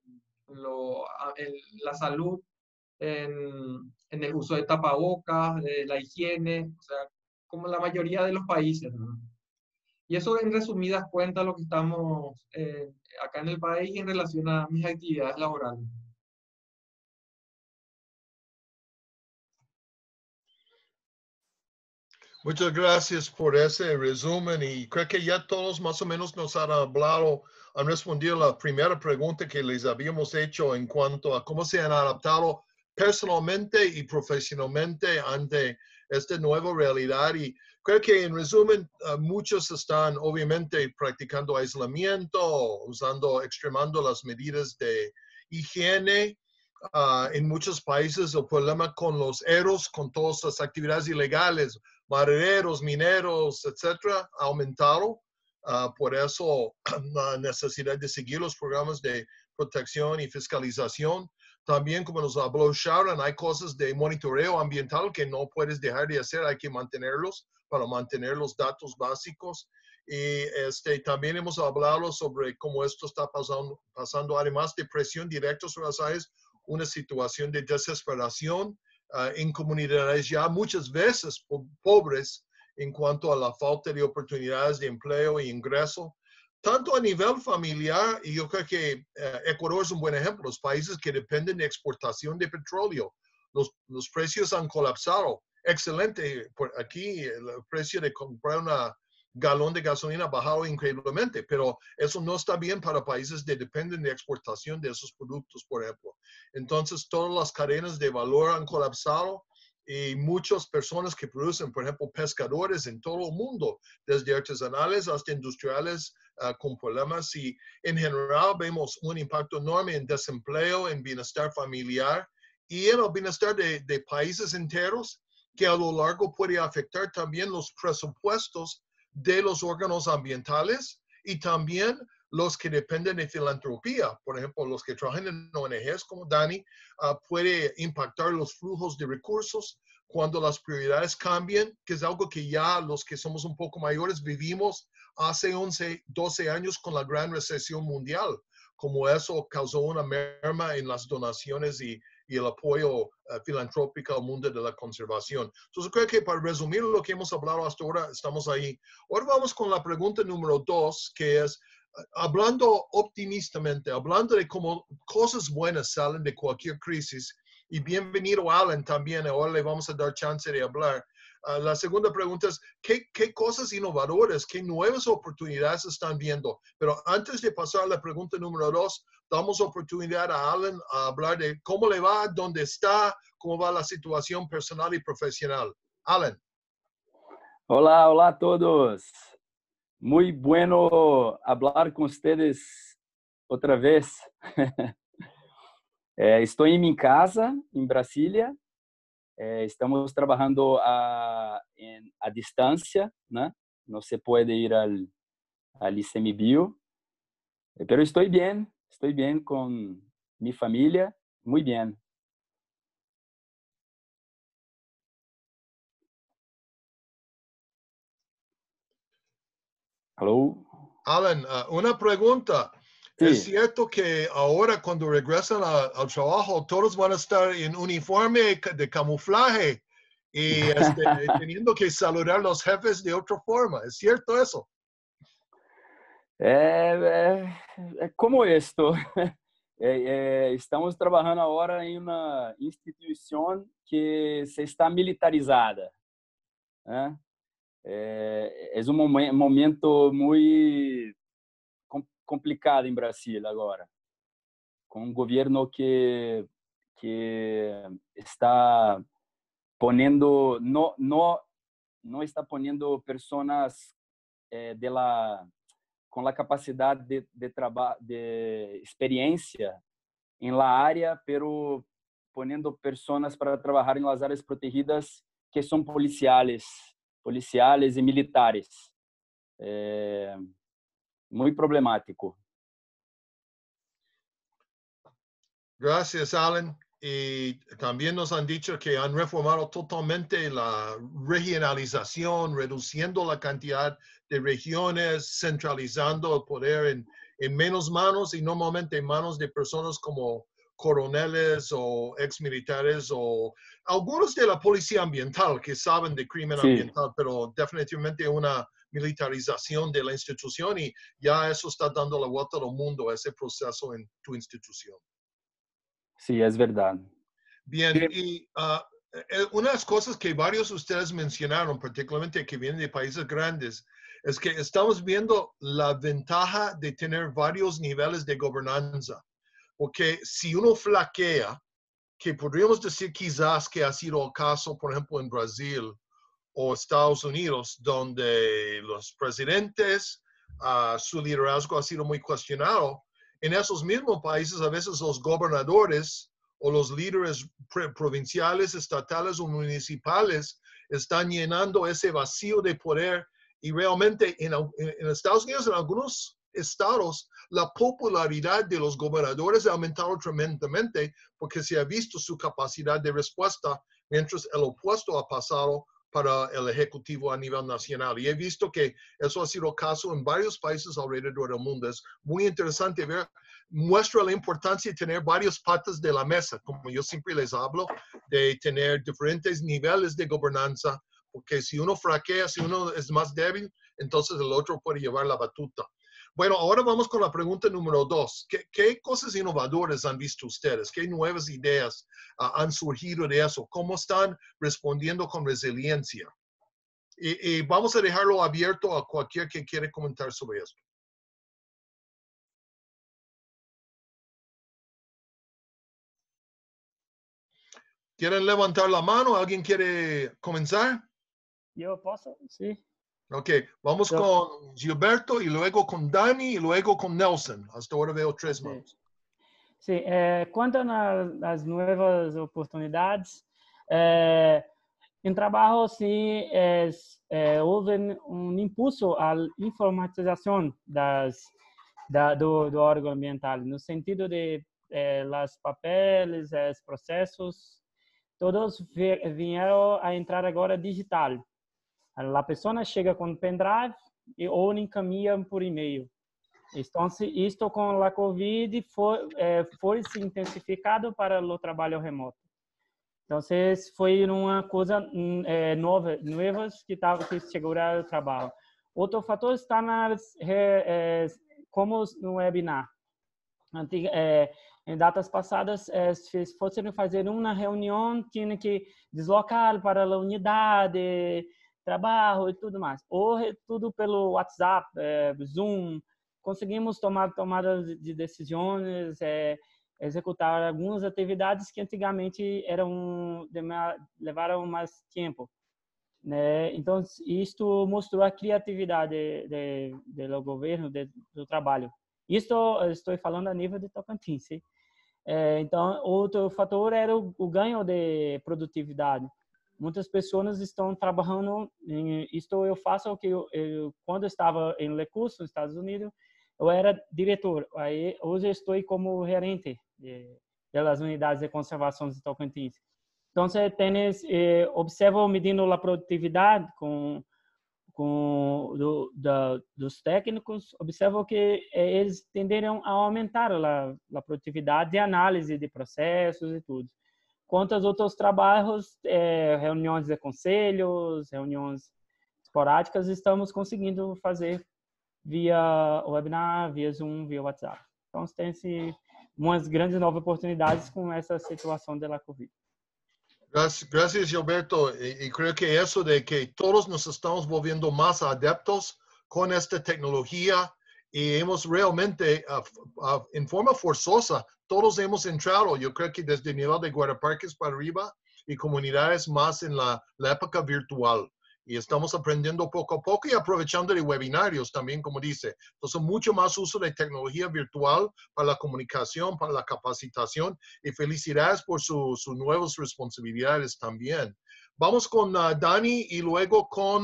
Speaker 12: en la salud, en el uso de tapabocas, de la higiene, o sea, como la mayoría de los países, ¿no? Y eso en resumidas cuentas lo que estamos acá en el país en relación a mis actividades laborales.
Speaker 1: Muchas gracias por ese resumen y creo que ya todos más o menos nos han hablado, han respondido la primera pregunta que les habíamos hecho en cuanto a cómo se han adaptado personalmente y profesionalmente ante esta nueva realidad. Y creo que en resumen, muchos están obviamente practicando aislamiento, extremando las medidas de higiene. En muchos países el problema con los eros, con todas las actividades ilegales, madereros, mineros, etcétera, ha aumentado. Por eso la necesidad de seguir los programas de protección y fiscalización. También, como nos habló Sharon, hay cosas de monitoreo ambiental que no puedes dejar de hacer, hay que mantenerlos para mantener los datos básicos. Y también hemos hablado sobre cómo esto está pasando además de presión directa sobre las áreas, una situación de desesperación en comunidades ya muchas veces pobres en cuanto a la falta de oportunidades de empleo e ingreso, tanto a nivel familiar, y yo creo que Ecuador es un buen ejemplo, los países que dependen de exportación de petróleo, los precios han colapsado. Excelente, por aquí el precio de comprar una galón de gasolina ha bajado increíblemente, pero eso no está bien para países que dependen de exportación de esos productos, por ejemplo. Entonces, todas las cadenas de valor han colapsado y muchas personas que producen, por ejemplo, pescadores en todo el mundo, desde artesanales hasta industriales, con problemas. Y en general vemos un impacto enorme en desempleo, en bienestar familiar y en el bienestar de países enteros, que a lo largo puede afectar también los presupuestos de los órganos ambientales y también los que dependen de filantropía. Por ejemplo, los que trabajan en ONGs como Dani, puede impactar los flujos de recursos cuando las prioridades cambian, que es algo que ya los que somos un poco mayores vivimos hace 11, 12 años con la gran recesión mundial, como eso causó una merma en las donaciones y el apoyo filantrópico al mundo de la conservación. Entonces, creo que para resumir lo que hemos hablado hasta ahora, estamos ahí. Ahora vamos con la pregunta número 2, que es, hablando optimistamente, hablando de cómo cosas buenas salen de cualquier crisis, y bienvenido Alan también, ahora le vamos a dar chance de hablar. La segunda pregunta es, ¿qué cosas innovadoras, qué nuevas oportunidades están viendo? Pero antes de pasar a la pregunta número 2, damos oportunidad a Alan a hablar de cómo le va, dónde está, cómo va la situación personal y profesional. Alan.
Speaker 14: Hola, hola a todos. Muy bueno hablar con ustedes otra vez. Estoy en mi casa, en Brasilia. Estamos trabajando a distancia, ¿no? No se puede ir al ICMBio, pero estoy bien con mi familia, muy bien. ¿Aló?
Speaker 1: Alan, una pregunta.
Speaker 14: Sí.
Speaker 1: ¿Es cierto que ahora cuando regresan al trabajo todos van a estar en uniforme de camuflaje y teniendo que saludar a los jefes de otra forma? ¿Es cierto eso?
Speaker 14: Como esto. Estamos trabajando ahora en una institución que se está militarizada, ¿eh? É um momento muito complicado em Brasília agora, com um governo que está poniendo, no está poniendo personas con la capacidad de experiencia en la área, pero poniendo personas para trabajar en las áreas protegidas que son policiales y militares. Muy problemático.
Speaker 1: Gracias, Alan. Y también nos han dicho que han reformado totalmente la regionalización, reduciendo la cantidad de regiones, centralizando el poder en menos manos y normalmente en manos de personas como coroneles o exmilitares o algunos de la policía ambiental que saben de crimen ambiental, pero definitivamente una militarización de la institución y ya eso está dando la vuelta al mundo, ese proceso en tu institución.
Speaker 14: Sí, es verdad.
Speaker 1: Bien, y una de las cosas que varios de ustedes mencionaron, particularmente que vienen de países grandes, es que estamos viendo la ventaja de tener varios niveles de gobernanza. Porque si uno flaquea, que podríamos decir quizás que ha sido el caso, por ejemplo, en Brasil o Estados Unidos, donde los presidentes, su liderazgo ha sido muy cuestionado, en esos mismos países a veces los gobernadores o los líderes provinciales, estatales o municipales están llenando ese vacío de poder y realmente en Estados Unidos, en algunos estados, la popularidad de los gobernadores ha aumentado tremendamente porque se ha visto su capacidad de respuesta, mientras el opuesto ha pasado para el Ejecutivo a nivel nacional. Y he visto que eso ha sido caso en varios países alrededor del mundo. Es muy interesante ver, muestra la importancia de tener varias patas de la mesa, como yo siempre les hablo, de tener diferentes niveles de gobernanza, porque si uno fraquea, si uno es más débil, entonces el otro puede llevar la batuta. Bueno, ahora vamos con la pregunta número 2. ¿Qué cosas innovadoras han visto ustedes? ¿Qué nuevas ideas han surgido de eso? ¿Cómo están respondiendo con resiliencia? Y vamos a dejarlo abierto a cualquiera que quiera comentar sobre esto. ¿Quieren levantar la mano? ¿Alguien quiere comenzar?
Speaker 5: Yo posso, sí.
Speaker 1: Ok, vamos con Gilberto y luego con Dani y luego con Nelson. Hasta ahora veo 3 manos.
Speaker 5: Sí, quanto às novas oportunidades, em trabalho, sim, houve impulso à informatização do órgão ambiental, no sentido de os papéis, os processos, todos vieram a entrar agora digital. A pessoa chega com pendrive ou encaminha por e-mail. Então, isto com a Covid foi se intensificado para o trabalho remoto. Então, foi uma coisa nova que chegou ao trabalho. Outro fator está como no webinar. Em datas passadas, se fossem fazer uma reunião, tinha que deslocar para a unidade, trabalho e tudo mais. Hoje, tudo pelo WhatsApp, Zoom, conseguimos tomar tomadas de decisões, executar algumas atividades que antigamente levaram mais tempo, né? Então, isto mostrou a criatividade do governo, do trabalho. Isto estou falando a nível de Tocantins. Então, outro fator era o ganho de produtividade. Muitas pessoas estão trabalhando, isto eu faço que quando eu estava em Lecus, nos Estados Unidos, eu era diretor. Aí hoje estou como gerente das unidades de conservação de Tocantins. Então, observo medindo a produtividade dos técnicos, observo que eles tenderam a aumentar a produtividade de análise de processos e tudo. Quanto aos outros trabalhos, reuniões de conselhos, reuniões esporádicas, estamos conseguindo fazer via webinar, via Zoom, via WhatsApp. Então, tem umas grandes novas oportunidades com essa situação da Covid.
Speaker 1: Gracias, Gilberto. Y creo que eso de que todos nos estamos volviendo más adeptos con esta tecnología y hemos realmente, en forma forzosa, todos hemos entrado, yo creo que desde el nivel de guardaparques para arriba y comunidades más en la época virtual. Y estamos aprendiendo poco a poco y aprovechando de webinarios también, como dice. Entonces, mucho más uso de tecnología virtual para la comunicación, para la capacitación. Y felicidades por sus nuevas responsabilidades también. Vamos con Dani y luego con...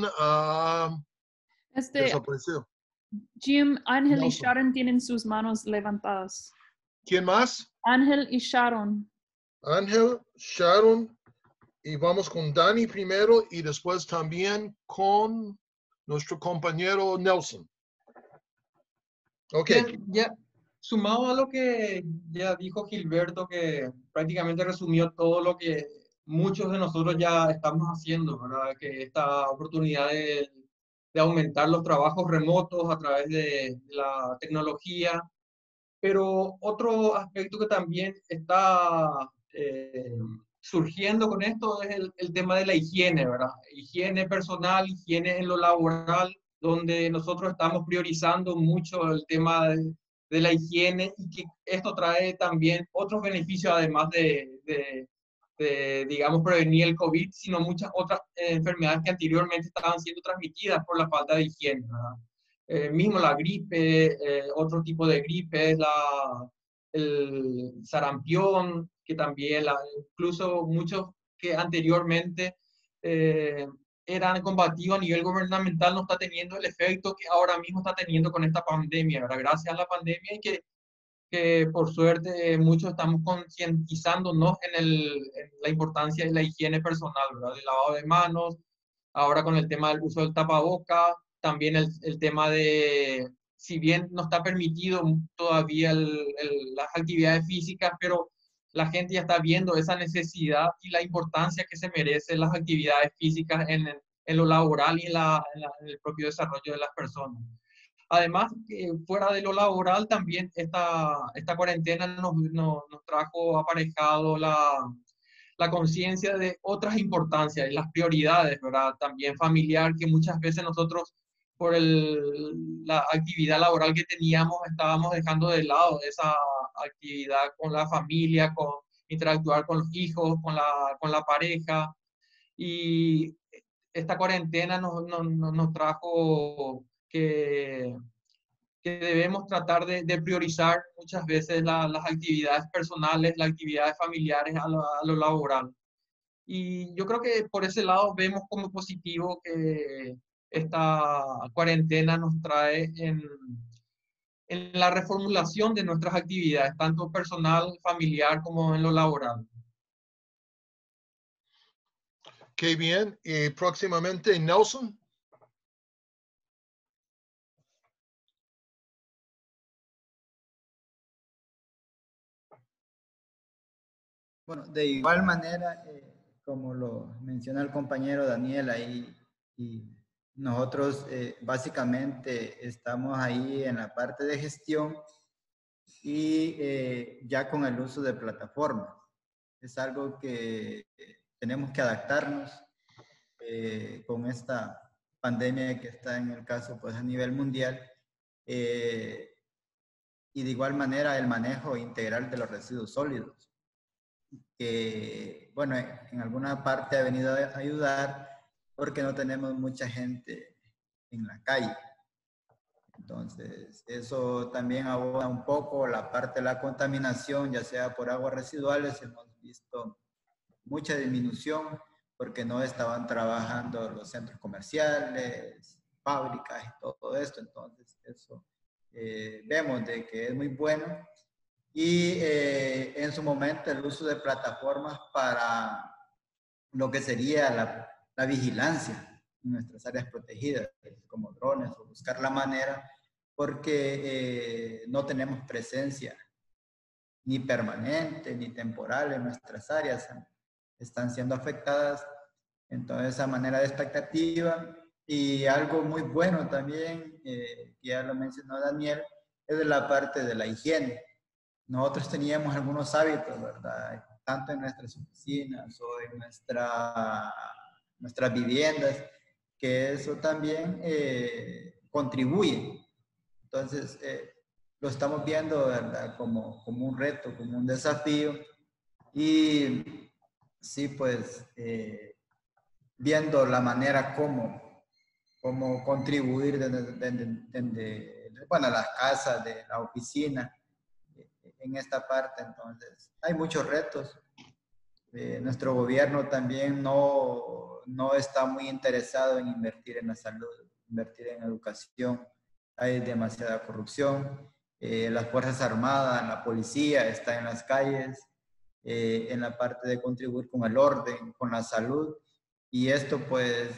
Speaker 1: desapareció.
Speaker 6: Jim, Ángel y
Speaker 1: Nelson.
Speaker 6: Sharon tienen sus manos levantadas.
Speaker 1: ¿Quién más?
Speaker 6: Ángel y Sharon.
Speaker 1: Ángel, Sharon. Y vamos con Dani primero y después también con nuestro compañero Nelson. Ok.
Speaker 12: Ya, sumado a lo que ya dijo Gilberto, que prácticamente resumió todo lo que muchos de nosotros ya estamos haciendo, ¿verdad? Que esta oportunidad de aumentar los trabajos remotos a través de la tecnología. Pero otro aspecto que también está surgiendo con esto es el tema de la higiene, ¿verdad? Higiene personal, higiene en lo laboral, donde nosotros estamos priorizando mucho el tema de la higiene y que esto trae también otros beneficios, además de, digamos, prevenir el COVID, sino muchas otras enfermedades que anteriormente estaban siendo transmitidas por la falta de higiene, ¿verdad? Mismo la gripe, otro tipo de gripe, el sarampión, que también, incluso muchos que anteriormente eran combativos a nivel gubernamental, no está teniendo el efecto que ahora mismo está teniendo con esta pandemia, ¿verdad? Gracias a la pandemia y que por suerte muchos estamos concientizándonos en la importancia de la higiene personal, ¿verdad? El lavado de manos, ahora con el tema del uso del tapaboca, también el tema de, si bien no está permitido todavía las actividades físicas, pero la gente ya está viendo esa necesidad y la importancia que se merecen las actividades físicas en lo laboral y en el propio desarrollo de las personas. Además, fuera de lo laboral, también esta cuarentena nos trajo aparejado la conciencia de otras importancias y las prioridades, ¿verdad? También familiar, que muchas veces nosotros, por la actividad laboral que teníamos, estábamos dejando de lado esa actividad con la familia, con interactuar con los hijos, con la pareja. Y esta cuarentena nos trajo que debemos tratar de priorizar muchas veces las actividades personales, las actividades familiares a lo laboral. Y yo creo que por ese lado vemos como positivo que esta cuarentena nos trae en la reformulación de nuestras actividades, tanto personal, familiar, como en lo laboral.
Speaker 1: Qué bien. Y próximamente Nelson.
Speaker 7: Bueno, de igual manera, como lo menciona el compañero Daniel ahí, y nosotros básicamente estamos ahí en la parte de gestión y ya con el uso de plataformas. Es algo que tenemos que adaptarnos con esta pandemia que está en el caso pues a nivel mundial y de igual manera el manejo integral de los residuos sólidos, que bueno, en alguna parte ha venido a ayudar porque no tenemos mucha gente en la calle. Entonces, eso también abona un poco la parte de la contaminación, ya sea por aguas residuales. Hemos visto mucha disminución porque no estaban trabajando los centros comerciales, fábricas y todo esto. Entonces, eso vemos de que es muy bueno. Y en su momento el uso de plataformas para lo que sería la vigilancia en nuestras áreas protegidas, como drones, o buscar la manera, porque no tenemos presencia ni permanente ni temporal en nuestras áreas, están siendo afectadas. Entonces, esa manera de expectativa. Y algo muy bueno también, que ya lo mencionó Daniel, es de la parte de la higiene. Nosotros teníamos algunos hábitos, ¿verdad? tanto en nuestras oficinas o en nuestras viviendas, que eso también contribuye. Entonces, lo estamos viendo, ¿verdad? Como un reto, como un desafío. Y sí, pues, viendo la manera cómo contribuir desde bueno, las casas, de la oficina, en esta parte. Entonces, hay muchos retos. Nuestro gobierno también no está muy interesado en invertir en la salud, invertir en educación. Hay demasiada corrupción. Las Fuerzas Armadas, la policía está en las calles, en la parte de contribuir con el orden, con la salud. Y esto pues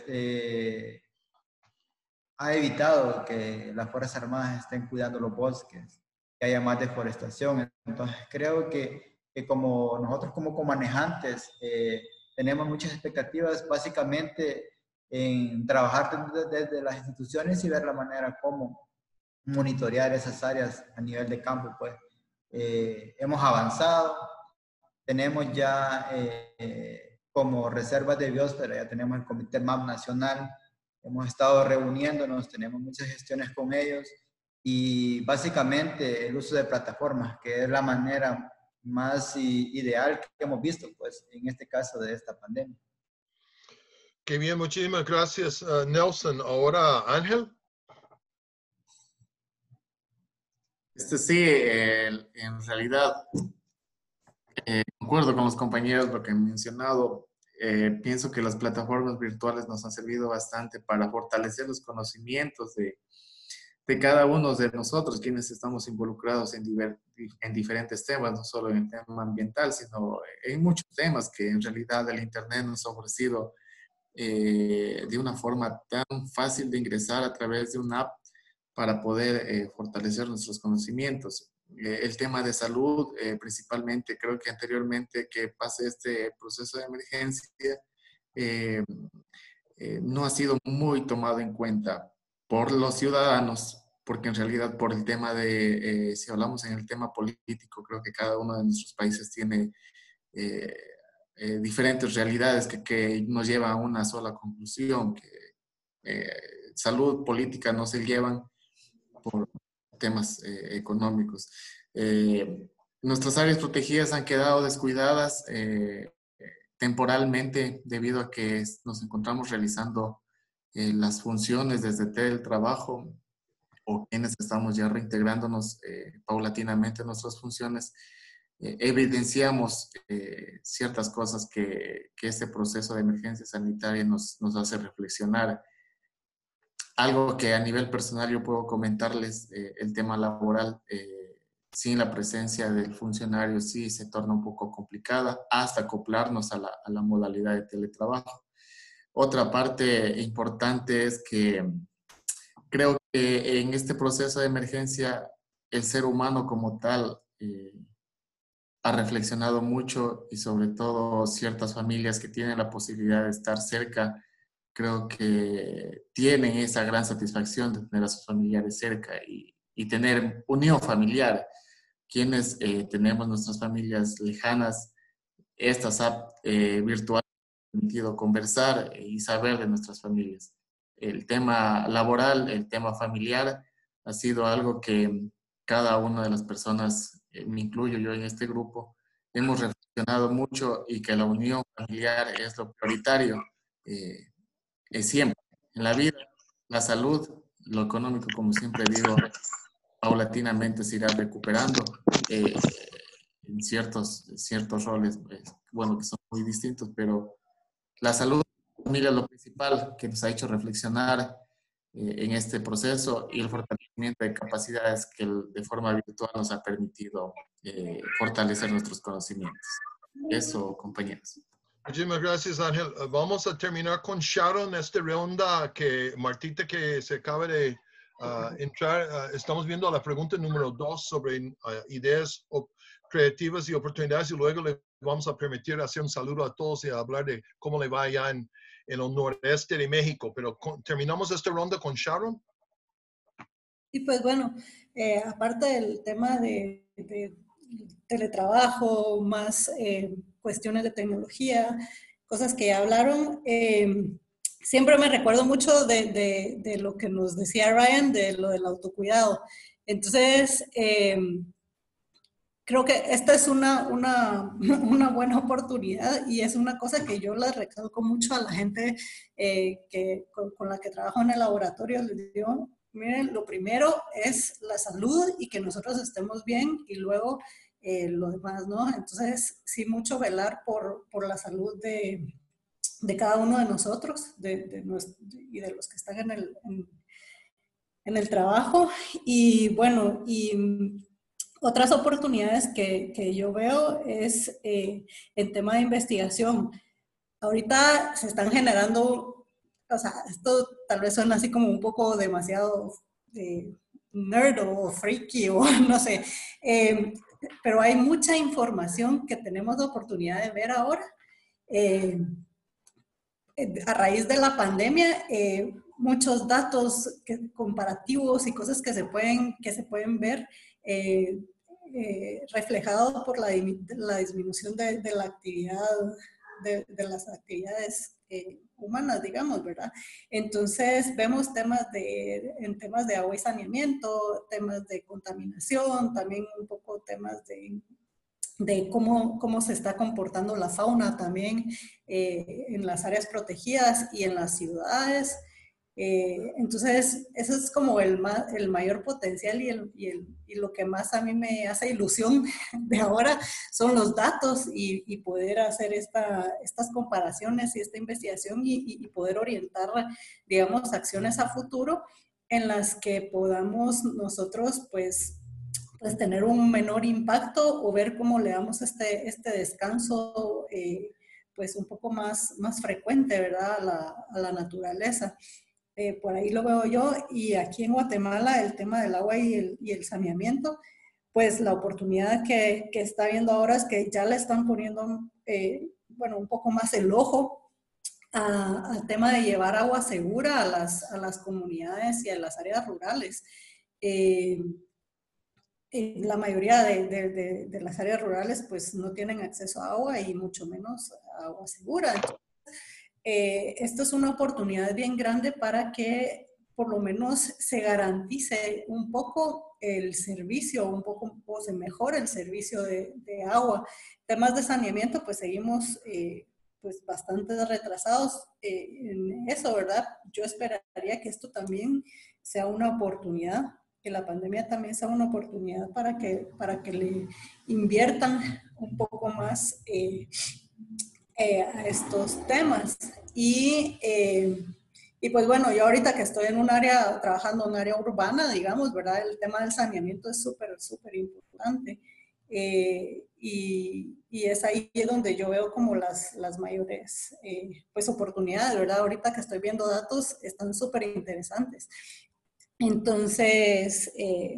Speaker 7: ha evitado que las Fuerzas Armadas estén cuidando los bosques, que haya más deforestación. Entonces creo que como nosotros como manejantes tenemos muchas expectativas básicamente en trabajar desde las instituciones y ver la manera como monitorear esas áreas a nivel de campo. Pues hemos avanzado, tenemos ya como reservas de biosfera, ya tenemos el Comité MAP Nacional, hemos estado reuniéndonos, tenemos muchas gestiones con ellos y básicamente el uso de plataformas, que es la manera más ideal que hemos visto, pues, en este caso de esta pandemia.
Speaker 1: Qué bien, muchísimas gracias, Nelson. Ahora, Ángel.
Speaker 2: Sí, en realidad, concuerdo con los compañeros lo que han mencionado. Pienso que las plataformas virtuales nos han servido bastante para fortalecer los conocimientos de cada uno de nosotros, quienes estamos involucrados en diferentes temas, no solo en el tema ambiental, sino en muchos temas que en realidad el Internet nos ha ofrecido de una forma tan fácil de ingresar a través de una app para poder fortalecer nuestros conocimientos. El tema de salud, principalmente, creo que anteriormente que pase este proceso de emergencia, no ha sido muy tomado en cuenta por los ciudadanos, porque en realidad por el tema de, si hablamos en el tema político, creo que cada uno de nuestros países tiene diferentes realidades que nos llevan a una sola conclusión, que salud, política no se llevan por temas económicos. Nuestras áreas protegidas han quedado descuidadas temporalmente debido a que nos encontramos realizando las funciones desde teletrabajo o quienes estamos ya reintegrándonos paulatinamente en nuestras funciones. Evidenciamos ciertas cosas que este proceso de emergencia sanitaria nos hace reflexionar. Algo que a nivel personal yo puedo comentarles, el tema laboral, sin la presencia del funcionario sí se torna un poco complicada hasta acoplarnos a la modalidad de teletrabajo. Otra parte importante es que creo que en este proceso de emergencia el ser humano como tal ha reflexionado mucho y sobre todo ciertas familias que tienen la posibilidad de estar cerca, creo que tienen esa gran satisfacción de tener a sus familiares cerca y tener unión familiar. Quienes tenemos nuestras familias lejanas, estas apps virtuales han permitido conversar y saber de nuestras familias. El tema laboral, el tema familiar, ha sido algo que cada una de las personas, me incluyo yo en este grupo, hemos reflexionado mucho y que la unión familiar es lo prioritario. Siempre en la vida, la salud, lo económico, como siempre digo, paulatinamente se irá recuperando en ciertos roles, bueno, que son muy distintos, pero la salud, la familia es lo principal que nos ha hecho reflexionar en este proceso y el fortalecimiento de capacidades que de forma virtual nos ha permitido fortalecer nuestros conocimientos. Eso, compañeros.
Speaker 1: Muchísimas gracias, Ángel. Vamos a terminar con Sharon esta ronda que Martita, que se acaba de entrar. Estamos viendo la pregunta número 2 sobre ideas creativas y oportunidades y luego le vamos a permitir hacer un saludo a todos y hablar de cómo le va allá en el noreste de México. Pero terminamos esta ronda con Sharon.
Speaker 10: Y pues bueno, aparte del tema de teletrabajo, más cuestiones de tecnología, cosas que ya hablaron. Siempre me recuerdo mucho de lo que nos decía Ryan, de lo del autocuidado. Entonces, creo que esta es una buena oportunidad y es una cosa que yo le recalco mucho a la gente con la que trabajo en el laboratorio. Les digo, miren, lo primero es la salud y que nosotros estemos bien y luego lo demás, ¿no? Entonces, sí, mucho velar por la salud de cada uno de nosotros y de los que están en el trabajo. Y bueno, otras oportunidades que yo veo es en tema de investigación. Ahorita se están generando, o sea, esto tal vez suena así como un poco demasiado nerd o freaky o no sé, pero hay mucha información que tenemos la oportunidad de ver ahora. A raíz de la pandemia, muchos datos comparativos y cosas que se pueden ver reflejados por la disminución de la actividad, de las actividades humanas, digamos, ¿verdad? Entonces, vemos en temas de agua y saneamiento, temas de contaminación, también un poco temas de cómo se está comportando la fauna también en las áreas protegidas y en las ciudades. Entonces, eso es como el mayor potencial y lo que más a mí me hace ilusión de ahora son los datos y poder hacer estas comparaciones y esta investigación y poder orientar, digamos, acciones a futuro en las que podamos nosotros, pues tener un menor impacto o ver cómo le damos este descanso pues un poco más frecuente, ¿verdad? A la naturaleza. Por ahí lo veo yo. Y aquí en Guatemala el tema del agua y el saneamiento, pues la oportunidad que está viendo ahora es que ya le están poniendo, bueno, un poco más el ojo al tema de llevar agua segura a las comunidades y a las áreas rurales. La mayoría de las áreas rurales pues no tienen acceso a agua y mucho menos a agua segura. Entonces, esto es una oportunidad bien grande para que por lo menos se garantice un poco el servicio, o se mejore el servicio de agua. Temas de saneamiento, pues seguimos pues bastante retrasados en eso, ¿verdad? Yo esperaría que esto también sea una oportunidad, que la pandemia también sea una oportunidad para que le inviertan un poco más a estos temas. Y pues bueno, yo ahorita que estoy trabajando en un área urbana, digamos, ¿verdad? El tema del saneamiento es súper, súper importante. Y es ahí donde yo veo como las mayores pues oportunidades, ¿verdad? Ahorita que estoy viendo datos, están súper interesantes. Entonces,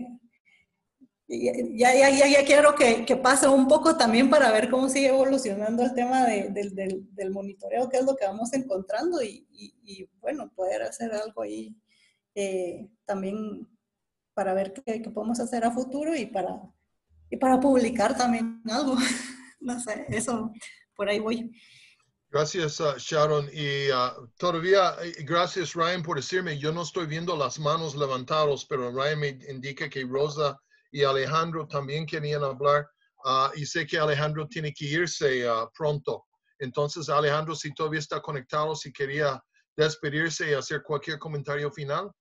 Speaker 10: ya quiero que pase un poco también para ver cómo sigue evolucionando el tema del monitoreo, qué es lo que vamos encontrando y bueno, poder hacer algo ahí también para ver qué podemos hacer a futuro y para publicar también algo. No sé, eso, por ahí voy.
Speaker 1: Gracias, Sharon. Y todavía, gracias, Ryan, por decirme. Yo no estoy viendo las manos levantadas, pero Ryan me indica que Rosa y Alejandro también querían hablar. Y sé que Alejandro tiene que irse pronto. Entonces, Alejandro, si todavía está conectado, si quería despedirse y hacer cualquier comentario final.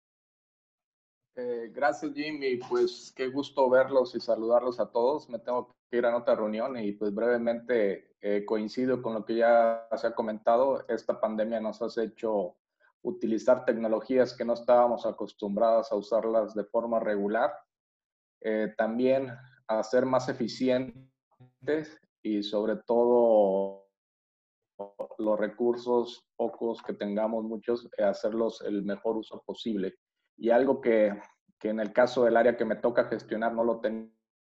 Speaker 9: Gracias, Jimmy. Pues qué gusto verlos y saludarlos a todos. Me tengo que ir a otra reunión y pues brevemente coincido con lo que ya se ha comentado. Esta pandemia nos ha hecho utilizar tecnologías que no estábamos acostumbradas a usarlas de forma regular. También a ser más eficientes y sobre todo los recursos pocos que tengamos, muchos, hacerlos el mejor uso posible. Y algo que en el caso del área que me toca gestionar no lo tengo.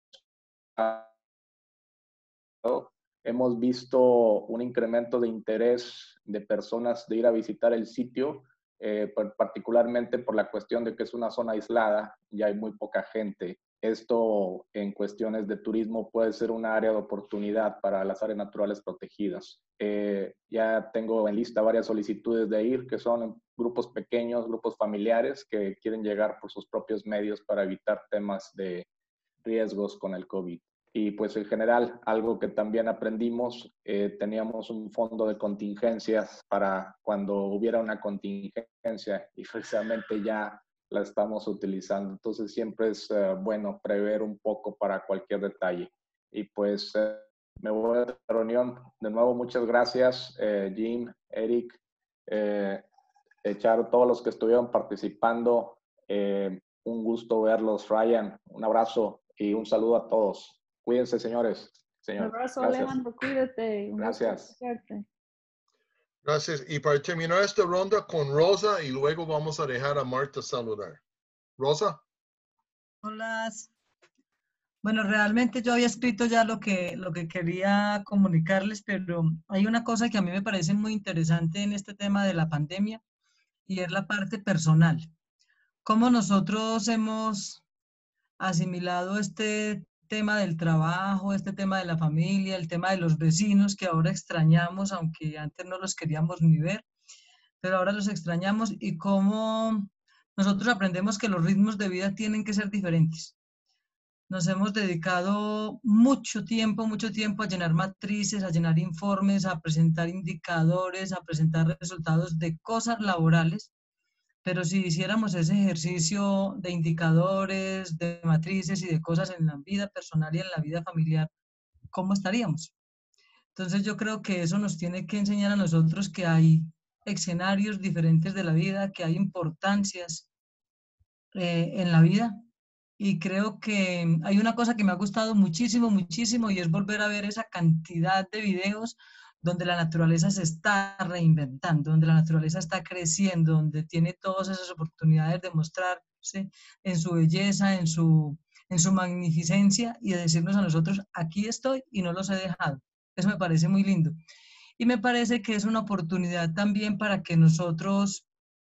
Speaker 9: Hemos visto un incremento de interés de personas de ir a visitar el sitio, particularmente por la cuestión de que es una zona aislada y hay muy poca gente esto en cuestiones de turismo puede ser un área de oportunidad para las áreas naturales protegidas. Ya tengo en lista varias solicitudes de ir, que son grupos pequeños, grupos familiares que quieren llegar por sus propios medios para evitar temas de riesgos con el COVID. Y pues en general, algo que también aprendimos, teníamos un fondo de contingencias para cuando hubiera una contingencia y precisamente ya la estamos utilizando. Entonces siempre es bueno prever un poco para cualquier detalle. Y pues me voy a la reunión. De nuevo, muchas gracias, Jim, Eric, Charo, todos los que estuvieron participando. Un gusto verlos, Ryan. Un abrazo y un saludo a todos. Cuídense, señores.
Speaker 6: Un abrazo,
Speaker 9: Gracias.
Speaker 6: Alejandro. Cuídate.
Speaker 9: Gracias.
Speaker 1: Gracias. Y para terminar esta ronda con Rosa y luego vamos a dejar a Marta saludar. Rosa.
Speaker 3: Hola. Bueno, realmente yo había escrito ya lo que quería comunicarles, pero hay una cosa que a mí me parece muy interesante en este tema de la pandemia y es la parte personal. Cómo nosotros hemos asimilado este tema del trabajo, este tema de la familia, el tema de los vecinos que ahora extrañamos, aunque antes no los queríamos ni ver, pero ahora los extrañamos, y cómo nosotros aprendemos que los ritmos de vida tienen que ser diferentes. Nos hemos dedicado mucho tiempo a llenar matrices, a llenar informes, a presentar indicadores, a presentar resultados de cosas laborales, pero si hiciéramos ese ejercicio de indicadores, de matrices y de cosas en la vida personal y en la vida familiar, ¿cómo estaríamos? Entonces yo creo que eso nos tiene que enseñar a nosotros que hay escenarios diferentes de la vida, que hay importancias en la vida. Y creo que hay una cosa que me ha gustado muchísimo, muchísimo, y es volver a ver esa cantidad de videos donde la naturaleza se está reinventando, donde la naturaleza está creciendo, donde tiene todas esas oportunidades de mostrarse en su belleza, en su magnificencia, y de decirnos a nosotros, aquí estoy y no los he dejado. Eso me parece muy lindo. Y me parece que es una oportunidad también para que nosotros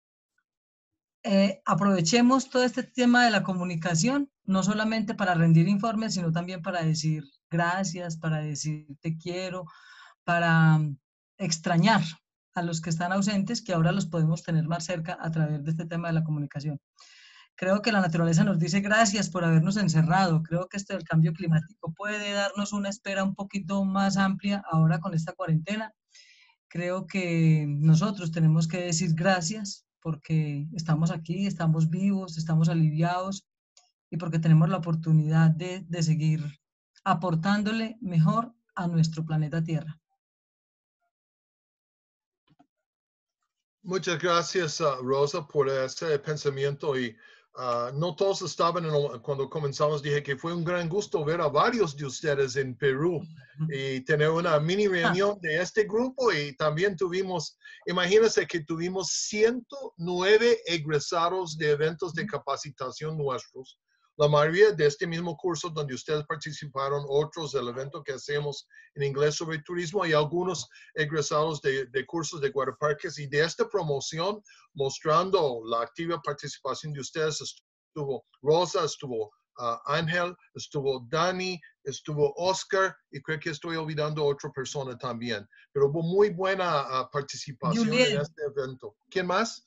Speaker 3: aprovechemos todo este tema de la comunicación, no solamente para rendir informes, sino también para decir gracias, para decir te quiero, para extrañar a los que están ausentes, que ahora los podemos tener más cerca a través de este tema de la comunicación. Creo que la naturaleza nos dice gracias por habernos encerrado. Creo que esto del cambio climático puede darnos una espera un poquito más amplia ahora con esta cuarentena. Creo que nosotros tenemos que decir gracias porque estamos aquí, estamos vivos, estamos aliviados y porque tenemos la oportunidad de seguir aportándole mejor a nuestro planeta Tierra.
Speaker 1: Muchas gracias, Rosa, por ese pensamiento. Y no todos estaban cuando comenzamos. Dije que fue un gran gusto ver a varios de ustedes en Perú y tener una mini reunión de este grupo. Y también tuvimos, imagínense que tuvimos 109 egresados de eventos de capacitación nuestros. La mayoría de este mismo curso donde ustedes participaron, otros del evento que hacemos en inglés sobre turismo y algunos egresados de cursos de guardaparques. Y de esta promoción, mostrando la activa participación de ustedes, estuvo Rosa, estuvo Ángel, estuvo Dani, estuvo Oscar y creo que estoy olvidando a otra persona también. Pero hubo muy buena participación en este evento. ¿Quién más?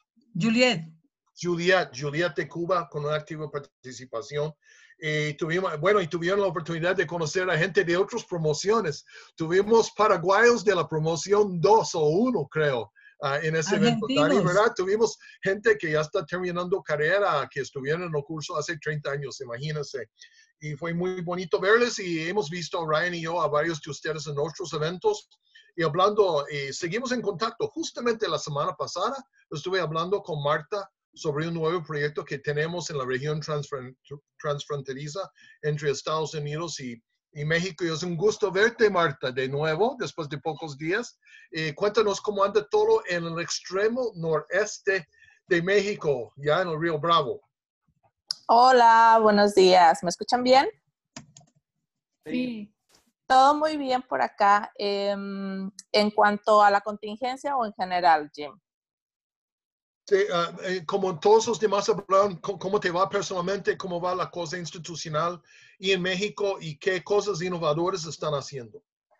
Speaker 1: Juliet de Cuba con una activa participación. Tuvieron la oportunidad de conocer a gente de otras promociones. Tuvimos paraguayos de la promoción 2 o 1, creo, en ese evento. Dani, ¿verdad? Tuvimos gente que ya está terminando carrera, que estuvieron en el curso hace 30 años, imagínense. Y fue muy bonito verles y hemos visto, Ryan y yo, a varios de ustedes en otros eventos. Y hablando, seguimos en contacto. Justamente la semana pasada estuve hablando con Marta sobre un nuevo proyecto que tenemos en la región transfronteriza entre Estados Unidos y México. Y es un gusto verte, Marta, de nuevo, después de pocos días. Cuéntanos cómo anda todo en el extremo noreste de México, ya en el Río Bravo.
Speaker 15: Hola, buenos días. ¿Me escuchan bien?
Speaker 6: Sí.
Speaker 15: Todo muy bien por acá. En cuanto a la contingencia o en general, Jim.
Speaker 1: Sí, como todos los demás hablaron, ¿cómo te va personalmente? ¿Cómo va la cosa institucional y en México? ¿Y qué cosas innovadoras están haciendo?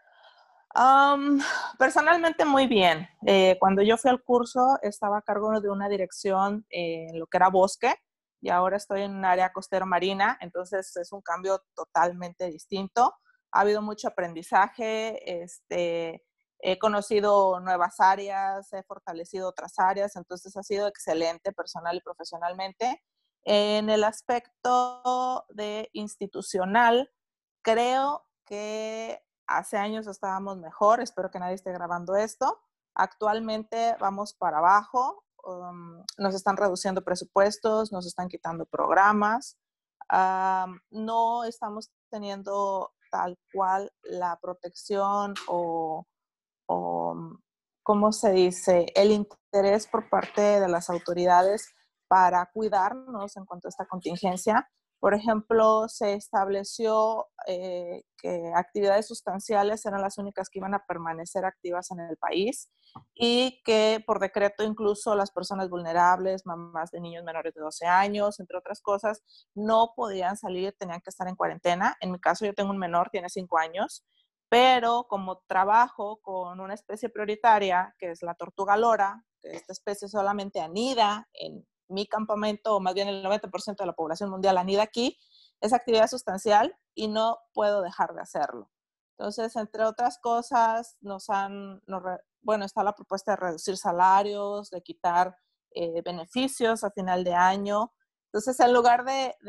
Speaker 15: Personalmente muy bien. Cuando yo fui al curso estaba a cargo de una dirección en lo que era bosque y ahora estoy en un área costero marina, entonces es un cambio totalmente distinto. Ha habido mucho aprendizaje, he conocido nuevas áreas, he fortalecido otras áreas, entonces ha sido excelente personal y profesionalmente. En el aspecto de institucional, creo que hace años estábamos mejor, espero que nadie esté grabando esto. Actualmente vamos para abajo, nos están reduciendo presupuestos, nos están quitando programas, no estamos teniendo tal cual la protección o ¿cómo se dice?, el interés por parte de las autoridades para cuidarnos en cuanto a esta contingencia. Por ejemplo, se estableció que actividades sustanciales eran las únicas que iban a permanecer activas en el país y que por decreto incluso las personas vulnerables, mamás de niños menores de 12 años, entre otras cosas, no podían salir, tenían que estar en cuarentena. En mi caso, yo tengo un menor, tiene 5 años, pero como trabajo con una especie prioritaria, que es la tortuga lora, que esta especie solamente anida en mi campamento, o más bien el 90% de la población mundial anida aquí, es actividad sustancial y no puedo dejar de hacerlo. Entonces, entre otras cosas, está la propuesta de reducir salarios, de quitar beneficios a final de año. Entonces, en lugar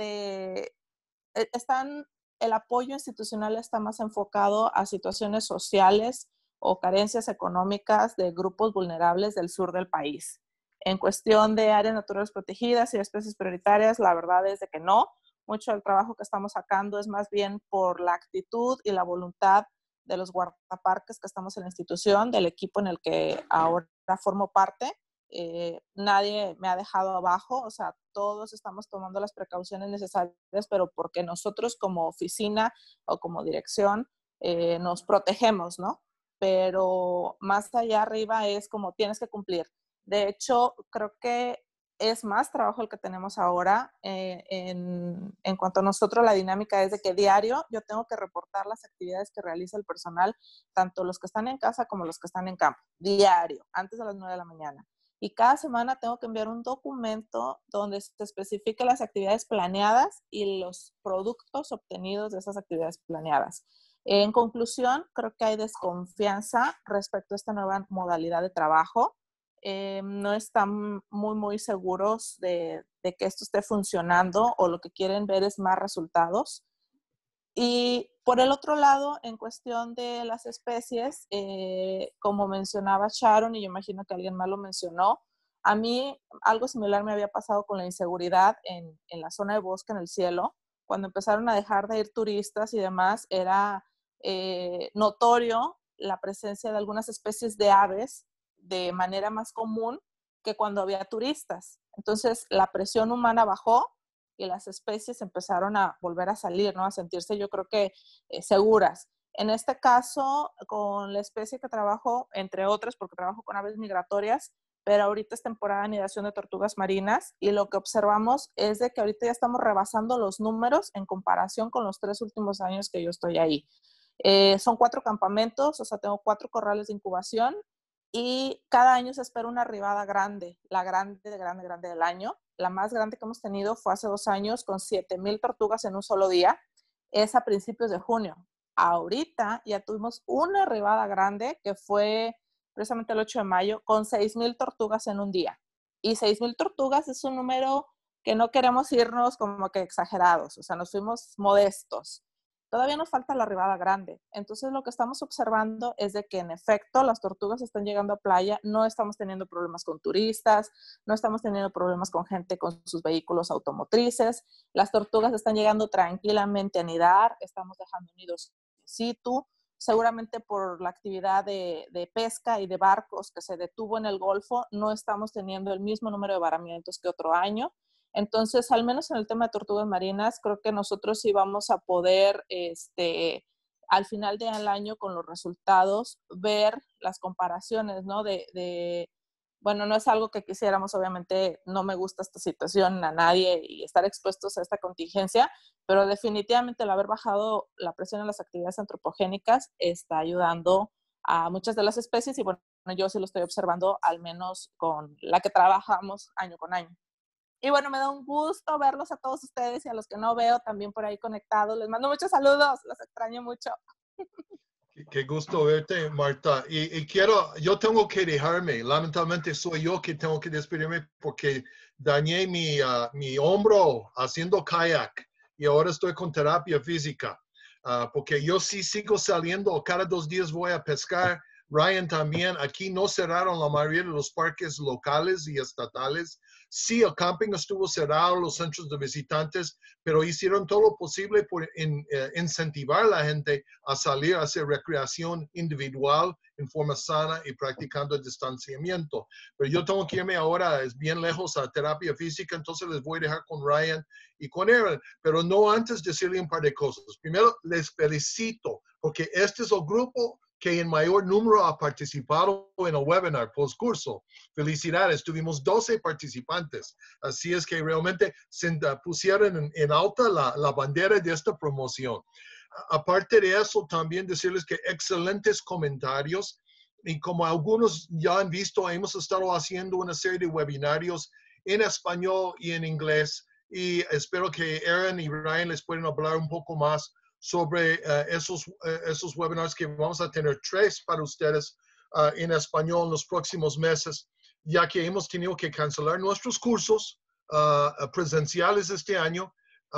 Speaker 15: el apoyo institucional está más enfocado a situaciones sociales o carencias económicas de grupos vulnerables del sur del país. En cuestión de áreas naturales protegidas y especies prioritarias, la verdad es de que no. Mucho del trabajo que estamos sacando es más bien por la actitud y la voluntad de los guardaparques que estamos en la institución, del equipo en el que ahora formo parte. Nadie me ha dejado abajo, o sea, todos estamos tomando las precauciones necesarias, pero porque nosotros como oficina o como dirección nos protegemos, ¿no? Pero más allá arriba es como tienes que cumplir. De hecho, creo que es más trabajo el que tenemos ahora. En cuanto a nosotros, la dinámica es de que diario yo tengo que reportar las actividades que realiza el personal, tanto los que están en casa como los que están en campo, diario, antes de las 9 de la mañana. Y cada semana tengo que enviar un documento donde se especifique las actividades planeadas y los productos obtenidos de esas actividades planeadas. En conclusión, creo que hay desconfianza respecto a esta nueva modalidad de trabajo. No están muy seguros de que esto esté funcionando, o lo que quieren ver es más resultados. Y por el otro lado, en cuestión de las especies, como mencionaba Sharon, y yo imagino que alguien más lo mencionó, a mí algo similar me había pasado con la inseguridad en la zona de bosque en el cielo. Cuando empezaron a dejar de ir turistas y demás, era notorio la presencia de algunas especies de aves de manera más común que cuando había turistas. Entonces, la presión humana bajó y las especies empezaron a volver a salir, ¿no? A sentirse, yo creo que seguras. En este caso, con la especie que trabajo, entre otras, porque trabajo con aves migratorias, pero ahorita es temporada de anidación de tortugas marinas, y lo que observamos es de que ahorita ya estamos rebasando los números en comparación con los 3 últimos años que yo estoy ahí. Son 4 campamentos, o sea, tengo 4 corrales de incubación, y cada año se espera una arribada grande, la grande del año. La más grande que hemos tenido fue hace 2 años con 7,000 tortugas en un solo día. Es a principios de junio. Ahorita ya tuvimos una arribada grande que fue precisamente el 8 de mayo con 6,000 tortugas en un día. Y 6,000 tortugas es un número que no queremos irnos como que exagerados, o sea, nos fuimos modestos. Todavía nos falta la arribada grande. Entonces, lo que estamos observando es de que, en efecto, las tortugas están llegando a playa, no estamos teniendo problemas con turistas, no estamos teniendo problemas con gente con sus vehículos automotrices. Las tortugas están llegando tranquilamente a anidar, estamos dejando nidos in situ. Seguramente por la actividad de pesca y de barcos que se detuvo en el Golfo, no estamos teniendo el mismo número de varamientos que otro año. Entonces, al menos en el tema de tortugas marinas, creo que nosotros sí vamos a poder, al final del año, con los resultados, ver las comparaciones, ¿no? de bueno, no es algo que quisiéramos, obviamente no me gusta esta situación a nadie y estar expuestos a esta contingencia, pero definitivamente el haber bajado la presión en las actividades antropogénicas está ayudando a muchas de las especies y bueno, yo sí lo estoy observando al menos con la que trabajamos año con año. Y bueno, me da un gusto verlos a todos ustedes y a los que no veo también por ahí conectados. Les mando muchos saludos, los extraño mucho.
Speaker 1: Qué gusto verte, Marta. Y yo tengo que dejarme. Lamentablemente soy yo que tengo que despedirme porque dañé mi hombro haciendo kayak y ahora estoy con terapia física. Porque yo sí sigo saliendo, cada 2 días voy a pescar. Ryan también. Aquí no cerraron la mayoría de los parques locales y estatales. Sí, el camping estuvo cerrado, los centros de visitantes, pero hicieron todo lo posible por incentivar a la gente a salir a hacer recreación individual en forma sana y practicando el distanciamiento. Pero yo tengo que irme ahora, es bien lejos a terapia física, entonces les voy a dejar con Ryan y con Aaron, pero no antes decirle un par de cosas. Primero, les felicito porque este es el grupo que en mayor número ha participado en el webinar post-curso. Felicidades, tuvimos 12 participantes. Así es que realmente se pusieron en alta la bandera de esta promoción. Aparte de eso, también decirles que excelentes comentarios. Y como algunos ya han visto, hemos estado haciendo una serie de webinarios en español y en inglés. Y espero que Aaron y Ryan les puedan hablar un poco más sobre esos webinars que vamos a tener 3 para ustedes en español en los próximos meses, ya que hemos tenido que cancelar nuestros cursos presenciales este año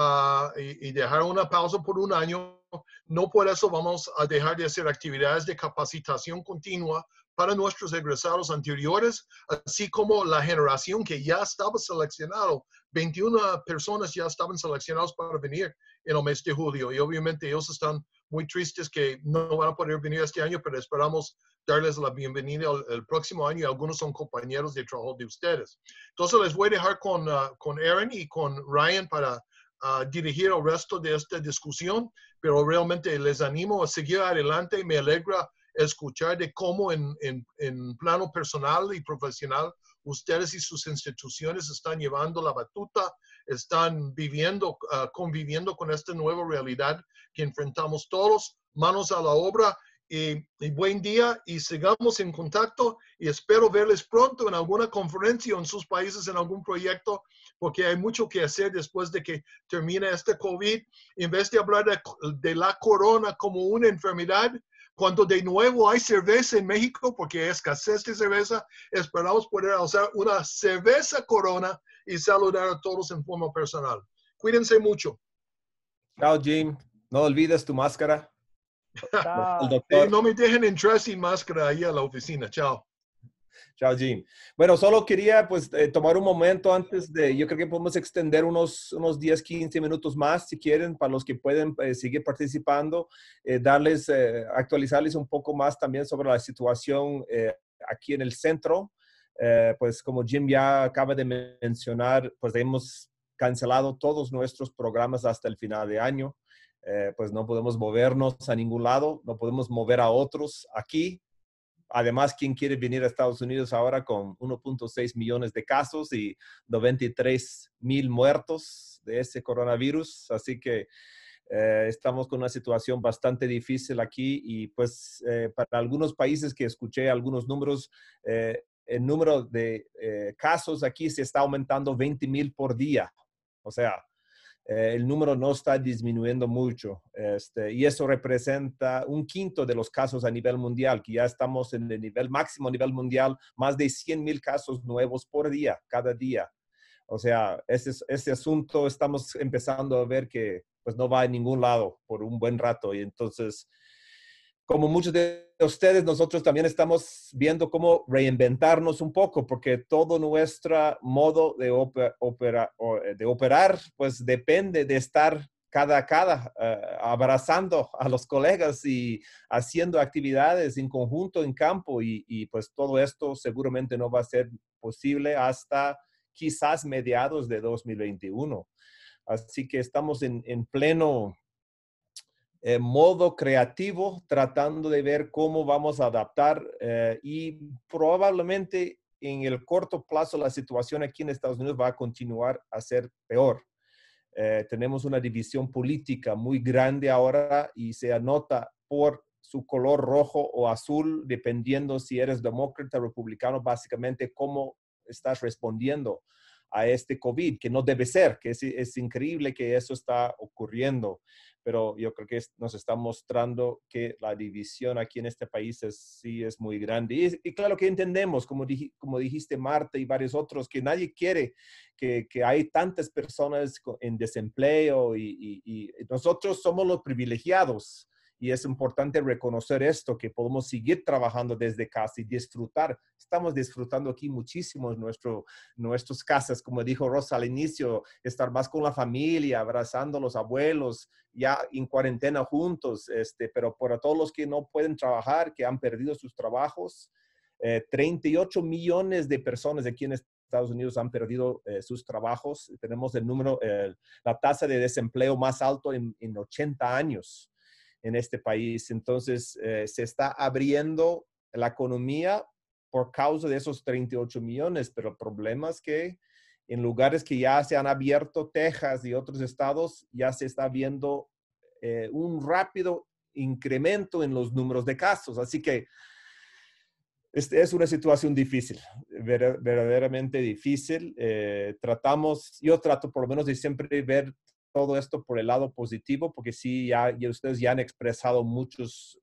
Speaker 1: y dejar una pausa por un año. No por eso vamos a dejar de hacer actividades de capacitación continua para nuestros egresados anteriores, así como la generación que ya estaba seleccionado. 21 personas ya estaban seleccionados para venir en el mes de julio y obviamente ellos están muy tristes que no van a poder venir este año, pero esperamos darles la bienvenida el próximo año y algunos son compañeros de trabajo de ustedes. Entonces les voy a dejar con Aaron y con Ryan para dirigir el resto de esta discusión, pero realmente les animo a seguir adelante. Me alegra escuchar de cómo en plano personal y profesional ustedes y sus instituciones están llevando la batuta, están conviviendo con esta nueva realidad que enfrentamos todos. Manos a la obra y buen día y sigamos en contacto y espero verles pronto en alguna conferencia o en sus países en algún proyecto, porque hay mucho que hacer después de que termine este COVID. En vez de hablar de la corona como una enfermedad, cuando de nuevo hay cerveza en México, porque hay escasez de cerveza, esperamos poder usar una cerveza Corona y saludar a todos en forma personal. Cuídense mucho.
Speaker 4: Chao, Jim. No olvides tu máscara.
Speaker 1: El doctor. No me dejen entrar sin máscara ahí a la oficina. Chao.
Speaker 4: Chao, Jim. Bueno, solo quería pues tomar un momento antes de, yo creo que podemos extender unos 10, 15 minutos más si quieren, para los que pueden seguir participando, actualizarles un poco más también sobre la situación aquí en el centro. Pues como Jim ya acaba de mencionar, pues hemos cancelado todos nuestros programas hasta el final de año. Pues no podemos movernos a ningún lado, no podemos mover a otros aquí. Además, ¿quién quiere venir a Estados Unidos ahora con 1.6 millones de casos y 93,000 muertos de ese coronavirus? Así que estamos con una situación bastante difícil aquí y pues para algunos países que escuché algunos números, el número de casos aquí se está aumentando 20,000 por día. O sea, el número no está disminuyendo mucho y eso representa 1/5 de los casos a nivel mundial, que ya estamos en el nivel máximo a nivel mundial, más de 100,000 casos nuevos por día, cada día. O sea, ese asunto estamos empezando a ver que pues no va a ningún lado por un buen rato y entonces, como muchos de ustedes, nosotros también estamos viendo cómo reinventarnos un poco, porque todo nuestro modo de operar, pues depende de estar cada abrazando a los colegas y haciendo actividades en conjunto en campo y pues todo esto seguramente no va a ser posible hasta quizás mediados de 2021. Así que estamos en pleno modo creativo, tratando de ver cómo vamos a adaptar y probablemente en el corto plazo la situación aquí en Estados Unidos va a continuar a ser peor. Tenemos una división política muy grande ahora y se anota por su color rojo o azul, dependiendo si eres demócrata o republicano, básicamente cómo estás respondiendo a este COVID, que no debe ser, que es increíble que eso está ocurriendo, pero yo creo que nos está mostrando que la división aquí en este país sí es muy grande. Y claro que entendemos, como dijiste Marta y varios otros, que nadie quiere que hay tantas personas en desempleo y nosotros somos los privilegiados. Y es importante reconocer esto, que podemos seguir trabajando desde casa y disfrutar. Estamos disfrutando aquí muchísimo nuestras casas, como dijo Rosa al inicio, estar más con la familia, abrazando a los abuelos, ya en cuarentena juntos. Pero para todos los que no pueden trabajar, que han perdido sus trabajos, 38 millones de personas aquí en Estados Unidos han perdido sus trabajos. Tenemos la tasa de desempleo más alto en 80 años. En este país. Entonces, se está abriendo la economía por causa de esos 38 millones, pero el problema es que en lugares que ya se han abierto, Texas y otros estados, ya se está viendo un rápido incremento en los números de casos. Así que es una situación difícil, verdaderamente difícil. Yo trato por lo menos de siempre ver todo esto por el lado positivo, porque sí, ya ustedes ya han expresado muchas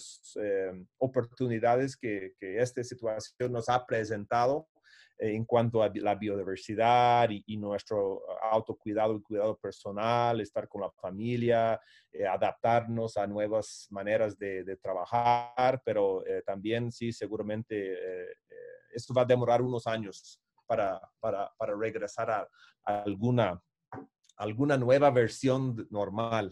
Speaker 4: oportunidades que esta situación nos ha presentado en cuanto a la biodiversidad y nuestro autocuidado y cuidado personal, estar con la familia, adaptarnos a nuevas maneras de trabajar, pero también sí, seguramente esto va a demorar unos años para regresar a alguna nueva versión normal.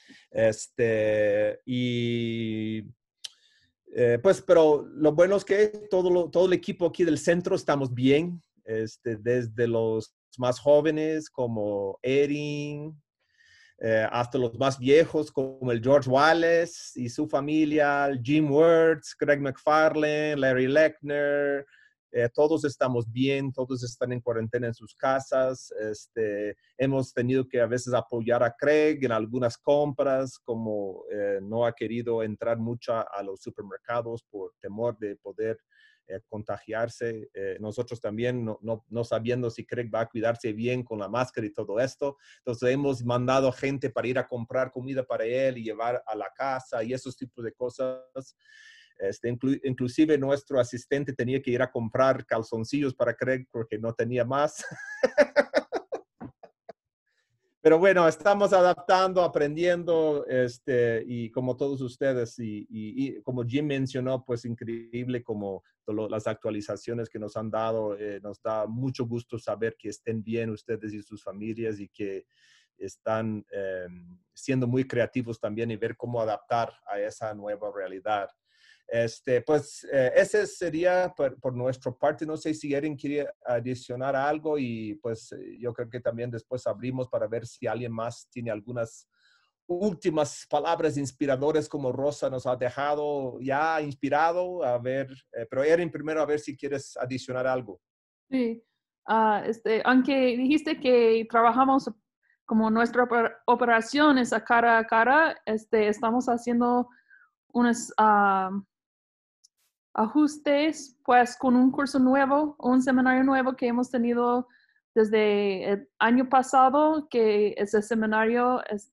Speaker 4: Pues, pero lo bueno es que todo el equipo aquí del centro estamos bien, desde los más jóvenes como Erin, hasta los más viejos como el George Wallace y su familia, Jim Wirtz, Greg McFarlane, Larry Lechner. Todos estamos bien, todos están en cuarentena en sus casas. Hemos tenido que a veces apoyar a Craig en algunas compras, como no ha querido entrar mucho a los supermercados por temor de poder contagiarse. Nosotros también, no sabiendo si Craig va a cuidarse bien con la máscara y todo esto. Entonces hemos mandado gente para ir a comprar comida para él y llevar a la casa y esos tipos de cosas. Inclusive nuestro asistente tenía que ir a comprar calzoncillos para Craig porque no tenía más. Pero bueno, estamos adaptando, aprendiendo, y como todos ustedes, y como Jim mencionó, pues increíble como las actualizaciones que nos han dado. Nos da mucho gusto saber que estén bien ustedes y sus familias y que están siendo muy creativos también y ver cómo adaptar a esa nueva realidad. Pues ese sería por nuestra parte. No sé si Erin quiere adicionar algo y pues yo creo que también después abrimos para ver si alguien más tiene algunas últimas palabras inspiradoras como Rosa nos ha dejado ya inspirado. A ver, pero Erin primero a ver si quieres adicionar algo.
Speaker 6: Sí, aunque dijiste que trabajamos como nuestra operación es a cara, estamos haciendo unos ajustes, pues con un curso nuevo, un seminario nuevo que hemos tenido desde el año pasado, que es el seminario el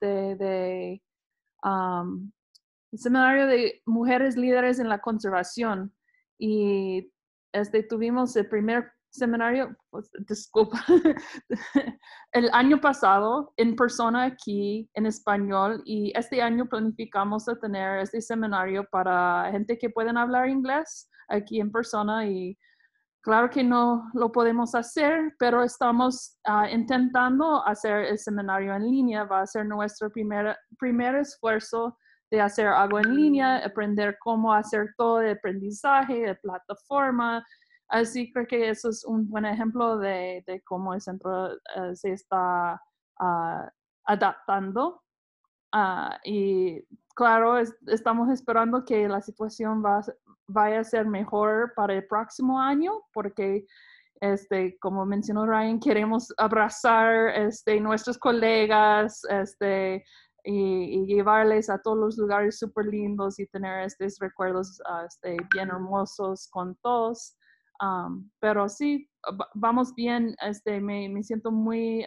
Speaker 6: seminario de mujeres líderes en la conservación. Y tuvimos el primer seminario, pues, disculpa, el año pasado en persona aquí en español, y este año planificamos a tener este seminario para gente que pueden hablar inglés aquí en persona. Y claro que no lo podemos hacer, pero estamos intentando hacer el seminario en línea. Va a ser nuestro primer esfuerzo de hacer algo en línea, aprender cómo hacer todo el aprendizaje, de plataforma. Así creo que eso es un buen ejemplo de cómo el centro se está adaptando. Y claro, estamos esperando que la situación vaya a ser mejor para el próximo año, porque como mencionó Ryan, queremos abrazar nuestros colegas y llevarles a todos los lugares súper lindos y tener estos recuerdos bien hermosos con todos. Pero sí, vamos bien. Me siento muy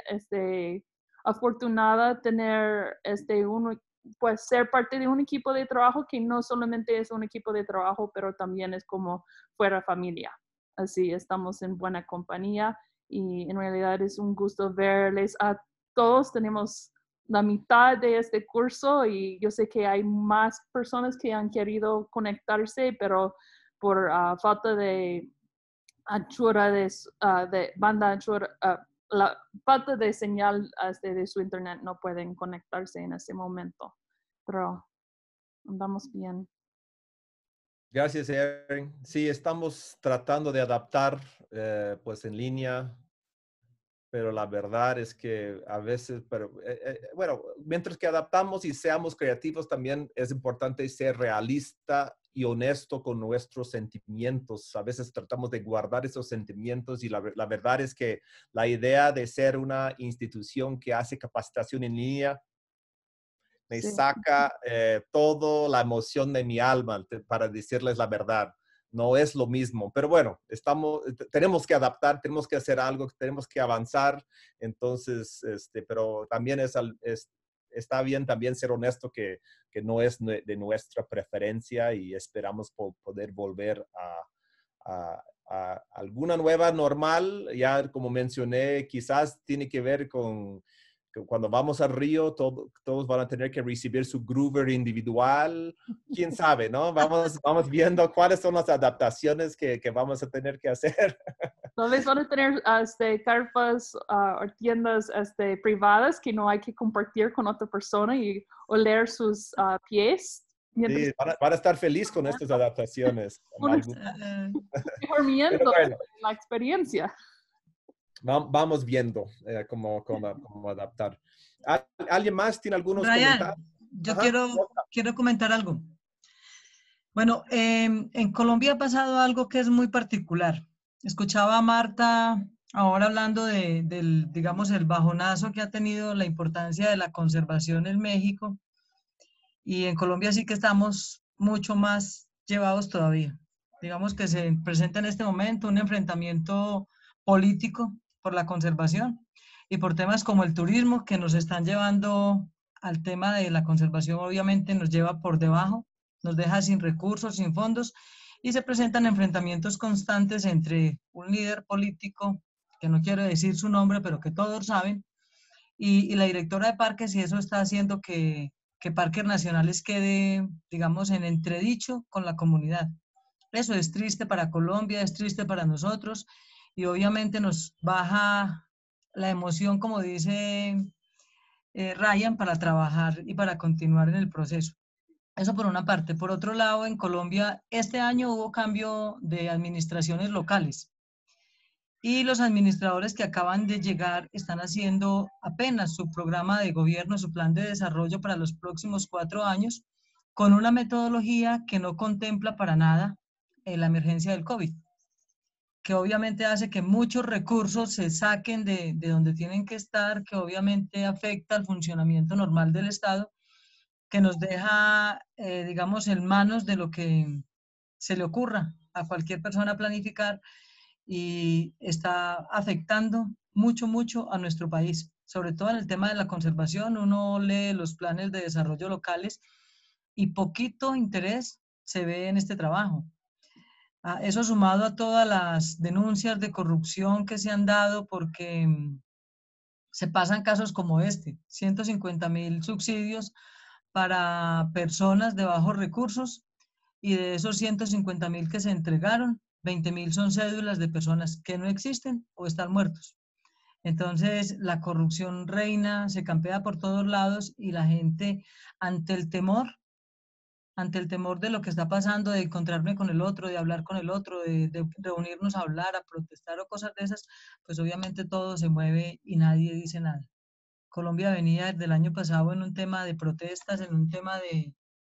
Speaker 6: afortunada tener pues ser parte de un equipo de trabajo que no solamente es un equipo de trabajo, pero también es como fuera familia. Así estamos en buena compañía y en realidad es un gusto verles a todos. Tenemos la mitad de este curso y yo sé que hay más personas que han querido conectarse, pero por falta de anchura de banda anchura, la falta de señal de su internet no pueden conectarse en ese momento, pero andamos bien.
Speaker 4: Gracias, Erin. Sí, estamos tratando de adaptar pues en línea, pero la verdad es que a veces, bueno, mientras que adaptamos y seamos creativos, también es importante ser realista y honesto con nuestros sentimientos. A veces tratamos de guardar esos sentimientos y la verdad es que la idea de ser una institución que hace capacitación en línea me saca toda la emoción de mi alma, para decirles la verdad. No es lo mismo, pero bueno, tenemos que adaptar, tenemos que hacer algo, tenemos que avanzar. Entonces, pero también está bien también ser honesto que no es de nuestra preferencia y esperamos poder volver a alguna nueva normal. Ya como mencioné, quizás tiene que ver con que cuando vamos al río, todos van a tener que recibir su groover individual. ¿Quién sabe, no? Vamos viendo cuáles son las adaptaciones que vamos a tener que hacer.
Speaker 6: Tal vez van a tener carpas o tiendas privadas que no hay que compartir con otra persona y oler sus pies.
Speaker 4: Sí, van a estar felices con estas adaptaciones.
Speaker 6: Mejoramiento
Speaker 4: bueno,
Speaker 6: la experiencia.
Speaker 4: Vamos viendo cómo adaptar. ¿Alguien más tiene algunos
Speaker 3: Ryan,
Speaker 4: comentarios?
Speaker 3: Yo quiero comentar algo. Bueno, en Colombia ha pasado algo que es muy particular. Escuchaba a Marta ahora hablando digamos, el bajonazo que ha tenido la importancia de la conservación en México. Y en Colombia sí que estamos mucho más llevados todavía. Digamos que se presenta en este momento un enfrentamiento político por la conservación y por temas como el turismo que nos están llevando al tema de la conservación. Obviamente nos lleva por debajo, nos deja sin recursos, sin fondos, y se presentan enfrentamientos constantes entre un líder político, que no quiero decir su nombre, pero que todos saben, y la directora de parques, y eso está haciendo que Parques Nacionales quede, digamos, en entredicho con la comunidad. Eso es triste para Colombia, es triste para nosotros, y obviamente nos baja la emoción, como dice Ryan, para trabajar y para continuar en el proceso. Eso por una parte. Por otro lado, en Colombia este año hubo cambio de administraciones locales y los administradores que acaban de llegar están haciendo apenas su programa de gobierno, su plan de desarrollo para los próximos 4 años, con una metodología que no contempla para nada la emergencia del COVID, que obviamente hace que muchos recursos se saquen de donde tienen que estar, que obviamente afecta al funcionamiento normal del Estado, que nos deja, digamos, en manos de lo que se le ocurra a cualquier persona planificar, y está afectando mucho a nuestro país, sobre todo en el tema de la conservación. Uno lee los planes de desarrollo locales y poquito interés se ve en este trabajo. Eso sumado a todas las denuncias de corrupción que se han dado porque se pasan casos como este, 150.000 subsidios para personas de bajos recursos, y de esos 150.000 que se entregaron, 20.000 son cédulas de personas que no existen o están muertos. Entonces, la corrupción reina, se campea por todos lados, y la gente, ante el temor de lo que está pasando, de encontrarme con el otro, de hablar con el otro, de reunirnos a hablar, a protestar o cosas de esas, pues obviamente todo se mueve y nadie dice nada. Colombia venía desde el año pasado en un tema de protestas, en un tema de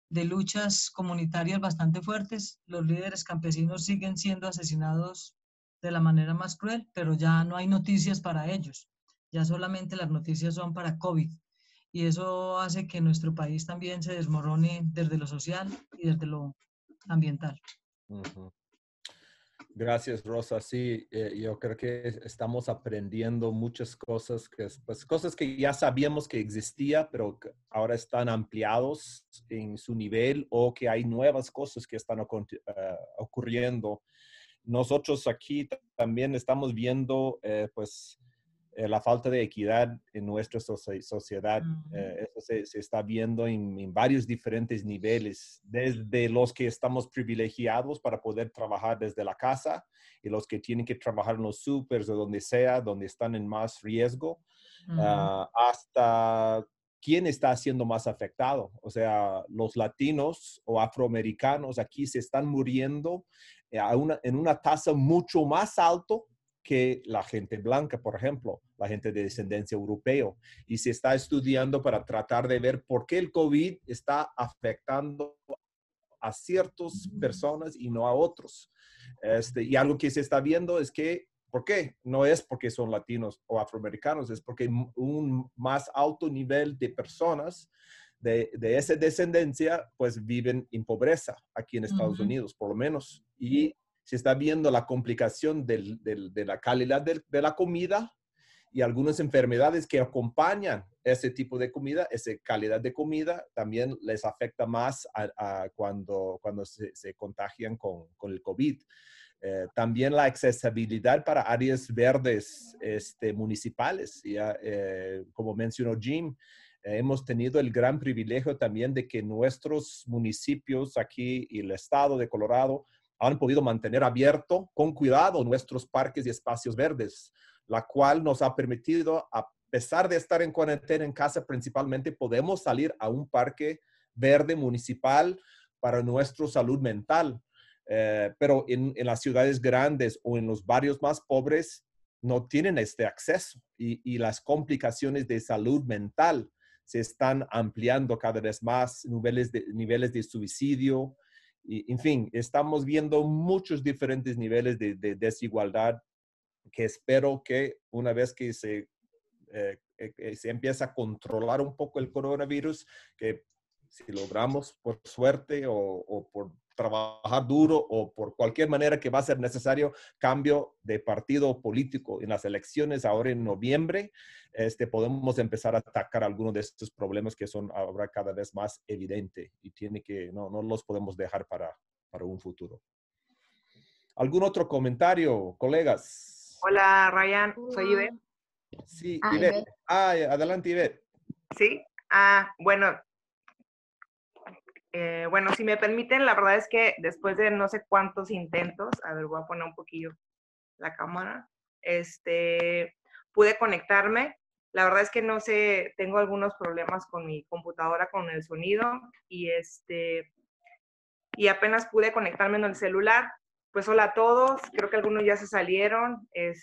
Speaker 3: de luchas comunitarias bastante fuertes. Los líderes campesinos siguen siendo asesinados de la manera más cruel, pero ya no hay noticias para ellos. Ya solamente las noticias son para COVID. Y eso hace que nuestro país también se desmorone desde lo social y desde lo ambiental.
Speaker 4: Ujú. Gracias, Rosa. Sí, yo creo que estamos aprendiendo muchas cosas pues, cosas que ya sabíamos que existía, pero que ahora están ampliados en su nivel o que hay nuevas cosas que están ocurriendo. Nosotros aquí también estamos viendo, pues, la falta de equidad en nuestra sociedad. Eso se está viendo en varios diferentes niveles, desde los que estamos privilegiados para poder trabajar desde la casa y los que tienen que trabajar en los súpers o donde sea, donde están en más riesgo, hasta quién está siendo más afectado. O sea, los latinos o afroamericanos aquí se están muriendo en una tasa mucho más alto que la gente blanca, por ejemplo, la gente de descendencia europea. Y se está estudiando para tratar de ver por qué el COVID está afectando a ciertas personas y no a otros. Y algo que se está viendo es que, ¿por qué? No es porque son latinos o afroamericanos, es porque un más alto nivel de personas de esa descendencia, pues viven en pobreza aquí en Estados Unidos, por lo menos. Y se está viendo la complicación de la calidad de la comida y algunas enfermedades que acompañan ese tipo de comida, esa calidad de comida, también les afecta más cuando se contagian con el COVID. También la accesibilidad para áreas verdes municipales. Ya, como mencionó Jim, hemos tenido el gran privilegio también de que nuestros municipios aquí y el estado de Colorado han podido mantener abierto con cuidado nuestros parques y espacios verdes, la cual nos ha permitido, a pesar de estar en cuarentena en casa principalmente, podemos salir a un parque verde municipal para nuestra salud mental. Pero en las ciudades grandes o en los barrios más pobres no tienen este acceso y las complicaciones de salud mental se están ampliando cada vez más, niveles de suicidio. Y, en fin, estamos viendo muchos diferentes niveles de desigualdad que espero que una vez que se empieza a controlar un poco el coronavirus, que si logramos por suerte o por trabajar duro o por cualquier manera que va a ser necesario cambio de partido político en las elecciones ahora en noviembre, podemos empezar a atacar algunos de estos problemas que son ahora cada vez más evidentes y no los podemos dejar para un futuro. ¿Algún otro comentario, colegas?
Speaker 16: Hola, Ryan, soy Ivette.
Speaker 4: Sí, Ivette. Adelante, Ivette.
Speaker 16: Sí, bueno, bueno, si me permiten, la verdad es que después de no sé cuántos intentos, a ver, voy a poner un poquillo la cámara, pude conectarme. La verdad es que no sé, tengo algunos problemas con mi computadora, con el sonido, y apenas pude conectarme en el celular. Pues hola a todos, creo que algunos ya se salieron,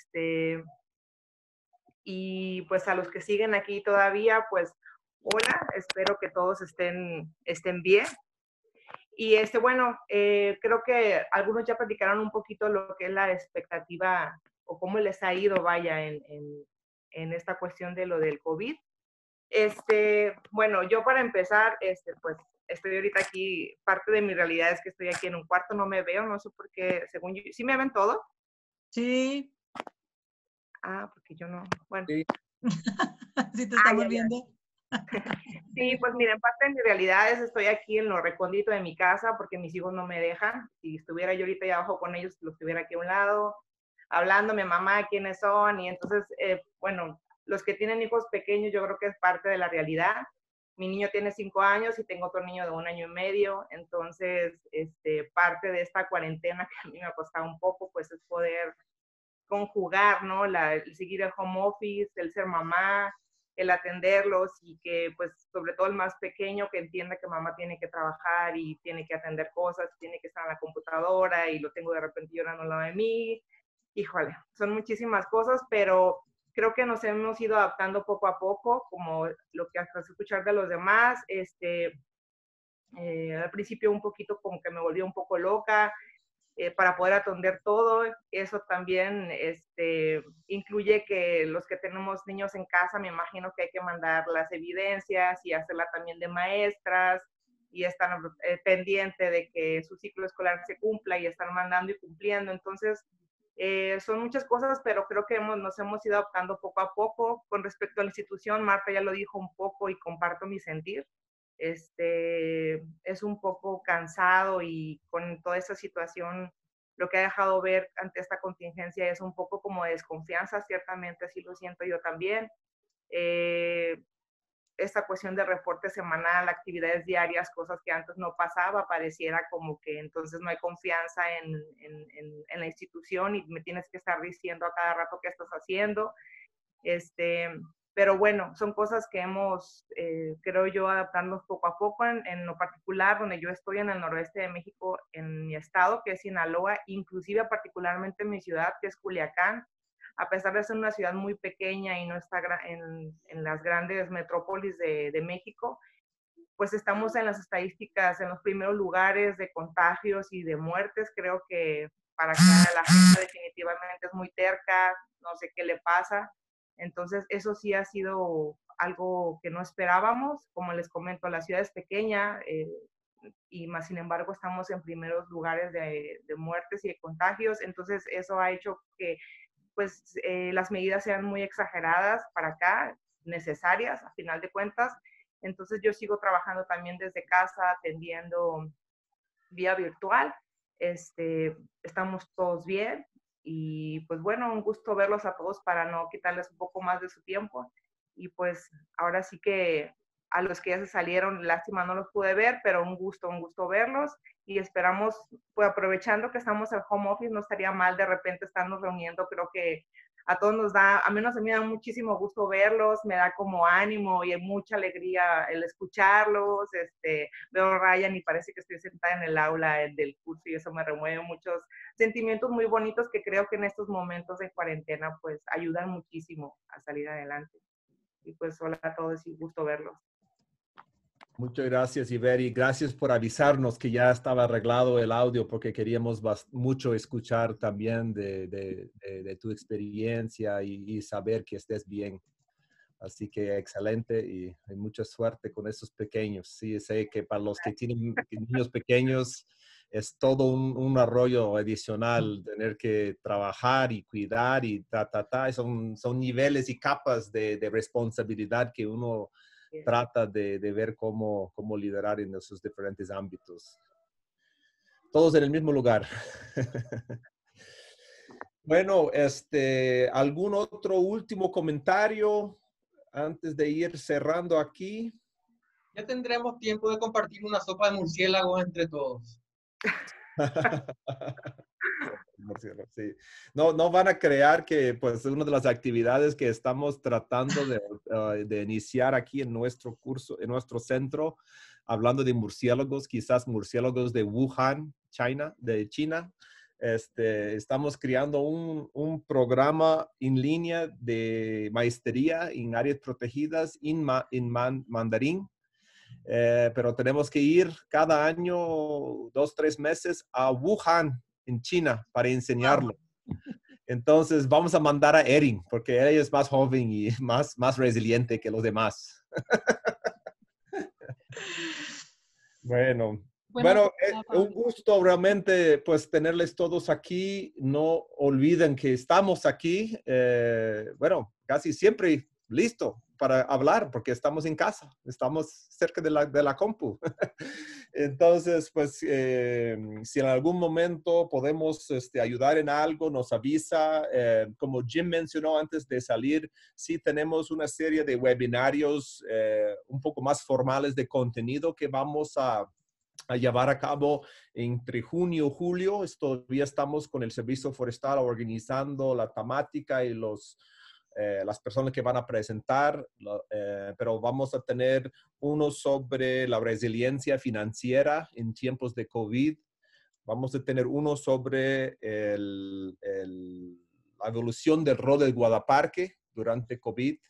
Speaker 16: y pues a los que siguen aquí todavía, pues hola, espero que todos estén bien. Y bueno, creo que algunos ya platicaron un poquito lo que es la expectativa o cómo les ha ido, vaya, en esta cuestión de lo del COVID. Bueno, yo para empezar, pues estoy ahorita aquí, parte de mi realidad es que estoy aquí en un cuarto, no me veo, no sé por qué, según yo, ¿sí me ven todo?
Speaker 3: Sí.
Speaker 16: Porque yo no, bueno.
Speaker 3: Sí, sí te estamos viendo.
Speaker 16: Sí, pues miren, parte de mi realidad es estoy aquí en lo recóndito de mi casa porque mis hijos no me dejan. Si estuviera yo ahorita allá abajo con ellos, lo estuviera aquí a un lado, hablándome, mamá, quiénes son. Y entonces, bueno, los que tienen hijos pequeños yo creo que es parte de la realidad. Mi niño tiene 5 años y tengo otro niño de 1 año y medio. Entonces, parte de esta cuarentena que a mí me ha costado un poco, pues es poder conjugar, ¿no? El seguir el home office, el ser mamá, el atenderlos y que, pues, sobre todo el más pequeño que entienda que mamá tiene que trabajar y tiene que atender cosas, tiene que estar en la computadora y lo tengo de repente llorando al lado de mí. Híjole, son muchísimas cosas, pero creo que nos hemos ido adaptando poco a poco, como lo que hasta escuchar de los demás. Al principio un poquito como que me volví un poco loca para poder atender todo. Eso también incluye que los que tenemos niños en casa, me imagino que hay que mandar las evidencias y hacerla también de maestras y estar pendiente de que su ciclo escolar se cumpla y estar mandando y cumpliendo. Entonces, son muchas cosas, pero creo que nos hemos ido adaptando poco a poco. Con respecto a la institución, Marta ya lo dijo un poco y comparto mi sentir. Es un poco cansado y con toda esta situación lo que ha dejado ver ante esta contingencia es un poco como de desconfianza, ciertamente así lo siento yo también. Esta cuestión de reporte semanal, actividades diarias, cosas que antes no pasaba, pareciera como que entonces no hay confianza en la institución y me tienes que estar diciendo a cada rato qué estás haciendo. Pero bueno, son cosas que hemos, creo yo, adaptarnos poco a poco. En lo particular, donde yo estoy en el noroeste de México, en mi estado, que es Sinaloa, inclusive particularmente en mi ciudad, que es Culiacán, a pesar de ser una ciudad muy pequeña y no está en las grandes metrópolis de México, pues estamos en las estadísticas, en los primeros lugares de contagios y de muertes. Creo que para acá la gente definitivamente es muy terca, no sé qué le pasa. Entonces, eso sí ha sido algo que no esperábamos. Como les comento, la ciudad es pequeña y más sin embargo estamos en primeros lugares de muertes y de contagios. Entonces, eso ha hecho que pues, las medidas sean muy exageradas para acá, necesarias a final de cuentas. Entonces, yo sigo trabajando también desde casa, atendiendo vía virtual. Estamos todos bien. Y pues bueno, un gusto verlos a todos para no quitarles un poco más de su tiempo. Y pues ahora sí que a los que ya se salieron, lástima no los pude ver, pero un gusto verlos. Y esperamos, pues aprovechando que estamos en home office, no estaría mal de repente estarnos reuniendo. Creo que a todos nos da, a menos a mí me da muchísimo gusto verlos, me da como ánimo y mucha alegría el escucharlos. Veo a Ryan y parece que estoy sentada en el aula del curso y eso me remueve muchos sentimientos muy bonitos que creo que en estos momentos de cuarentena pues ayudan muchísimo a salir adelante. Y pues hola a todos y gusto verlos.
Speaker 4: Muchas gracias, Iveri. Gracias por avisarnos que ya estaba arreglado el audio porque queríamos mucho escuchar también de tu experiencia y saber que estés bien. Así que excelente y mucha suerte con esos pequeños. Sí, sé que para los que tienen niños pequeños es todo un arroyo adicional, tener que trabajar y cuidar y son niveles y capas de responsabilidad que uno trata de ver cómo liderar en esos diferentes ámbitos. Todos en el mismo lugar. Bueno, ¿algún otro último comentario antes de ir cerrando aquí?
Speaker 12: Ya tendremos tiempo de compartir una sopa de murciélago entre todos.
Speaker 4: Sí. No van a creer que pues una de las actividades que estamos tratando de iniciar aquí en nuestro curso, en nuestro centro, hablando de murciélagos, quizás murciélagos de Wuhan, de China. Estamos creando un programa en línea de maestría en áreas protegidas en mandarín. Pero tenemos que ir cada año 2-3 meses a Wuhan, en China, para enseñarlo. Entonces vamos a mandar a Erin, porque ella es más joven y más resiliente que los demás. Bueno, un gusto realmente pues tenerles todos aquí. No olviden que estamos aquí, casi siempre listo para hablar porque estamos en casa, estamos cerca de la compu. Entonces, pues, si en algún momento podemos ayudar en algo, nos avisa. Como Jim mencionó antes de salir, sí tenemos una serie de webinarios un poco más formales de contenido que vamos a llevar a cabo entre junio y julio. Todavía estamos con el Servicio Forestal organizando la temática y las personas que van a presentar, pero vamos a tener uno sobre la resiliencia financiera en tiempos de COVID. Vamos a tener uno sobre la evolución del rol del guardaparque durante COVID,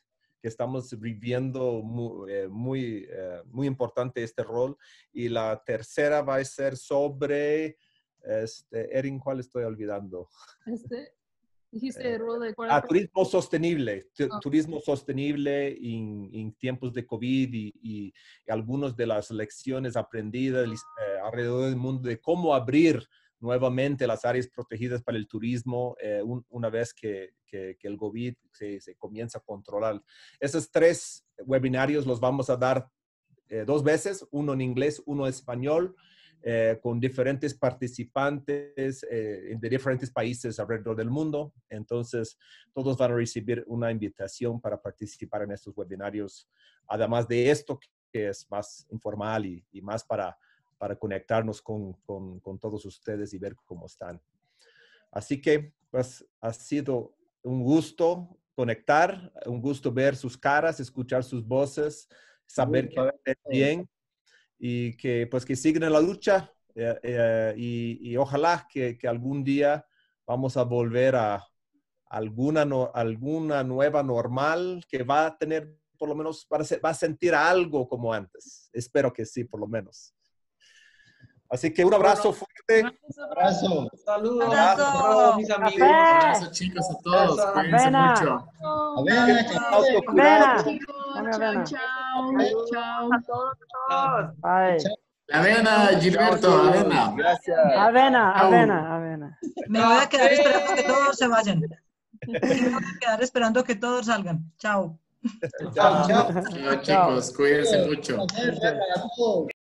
Speaker 4: estamos viviendo muy importante este rol. Y la tercera va a ser sobre, Erin, ¿cuál estoy olvidando?
Speaker 6: Dijiste el rol de cuál.
Speaker 4: Turismo sostenible. Turismo sostenible en tiempos de COVID y algunas de las lecciones aprendidas alrededor del mundo de cómo abrir nuevamente las áreas protegidas para el turismo una vez que el COVID se comienza a controlar. Esos 3 webinarios los vamos a dar 2 veces, uno en inglés, uno en español, con diferentes participantes de diferentes países alrededor del mundo. Entonces, todos van a recibir una invitación para participar en estos webinarios, además de esto que es más informal y más para conectarnos con todos ustedes y ver cómo están. Así que, pues, ha sido un gusto conectar, un gusto ver sus caras, escuchar sus voces, saber que estén bien y que, pues, que sigan en la lucha y ojalá que algún día vamos a volver a alguna nueva normal que va a tener, por lo menos, va a sentir algo como antes. Espero que sí, por lo menos. Así que un abrazo fuerte.
Speaker 12: Un abrazo. Saludos.
Speaker 3: Abrazo.
Speaker 12: A todos mis amigos.
Speaker 2: Un abrazo, chicos, a todos. Cuídense mucho.
Speaker 11: Chao.
Speaker 16: A todos.
Speaker 5: Bye.
Speaker 2: Avena, Gilberto, avena.
Speaker 14: Gracias.
Speaker 5: Avena.
Speaker 3: Me voy a quedar esperando que todos se vayan. Me voy a quedar esperando que todos salgan. Chao.
Speaker 2: Chao, chicos. Cuídense mucho.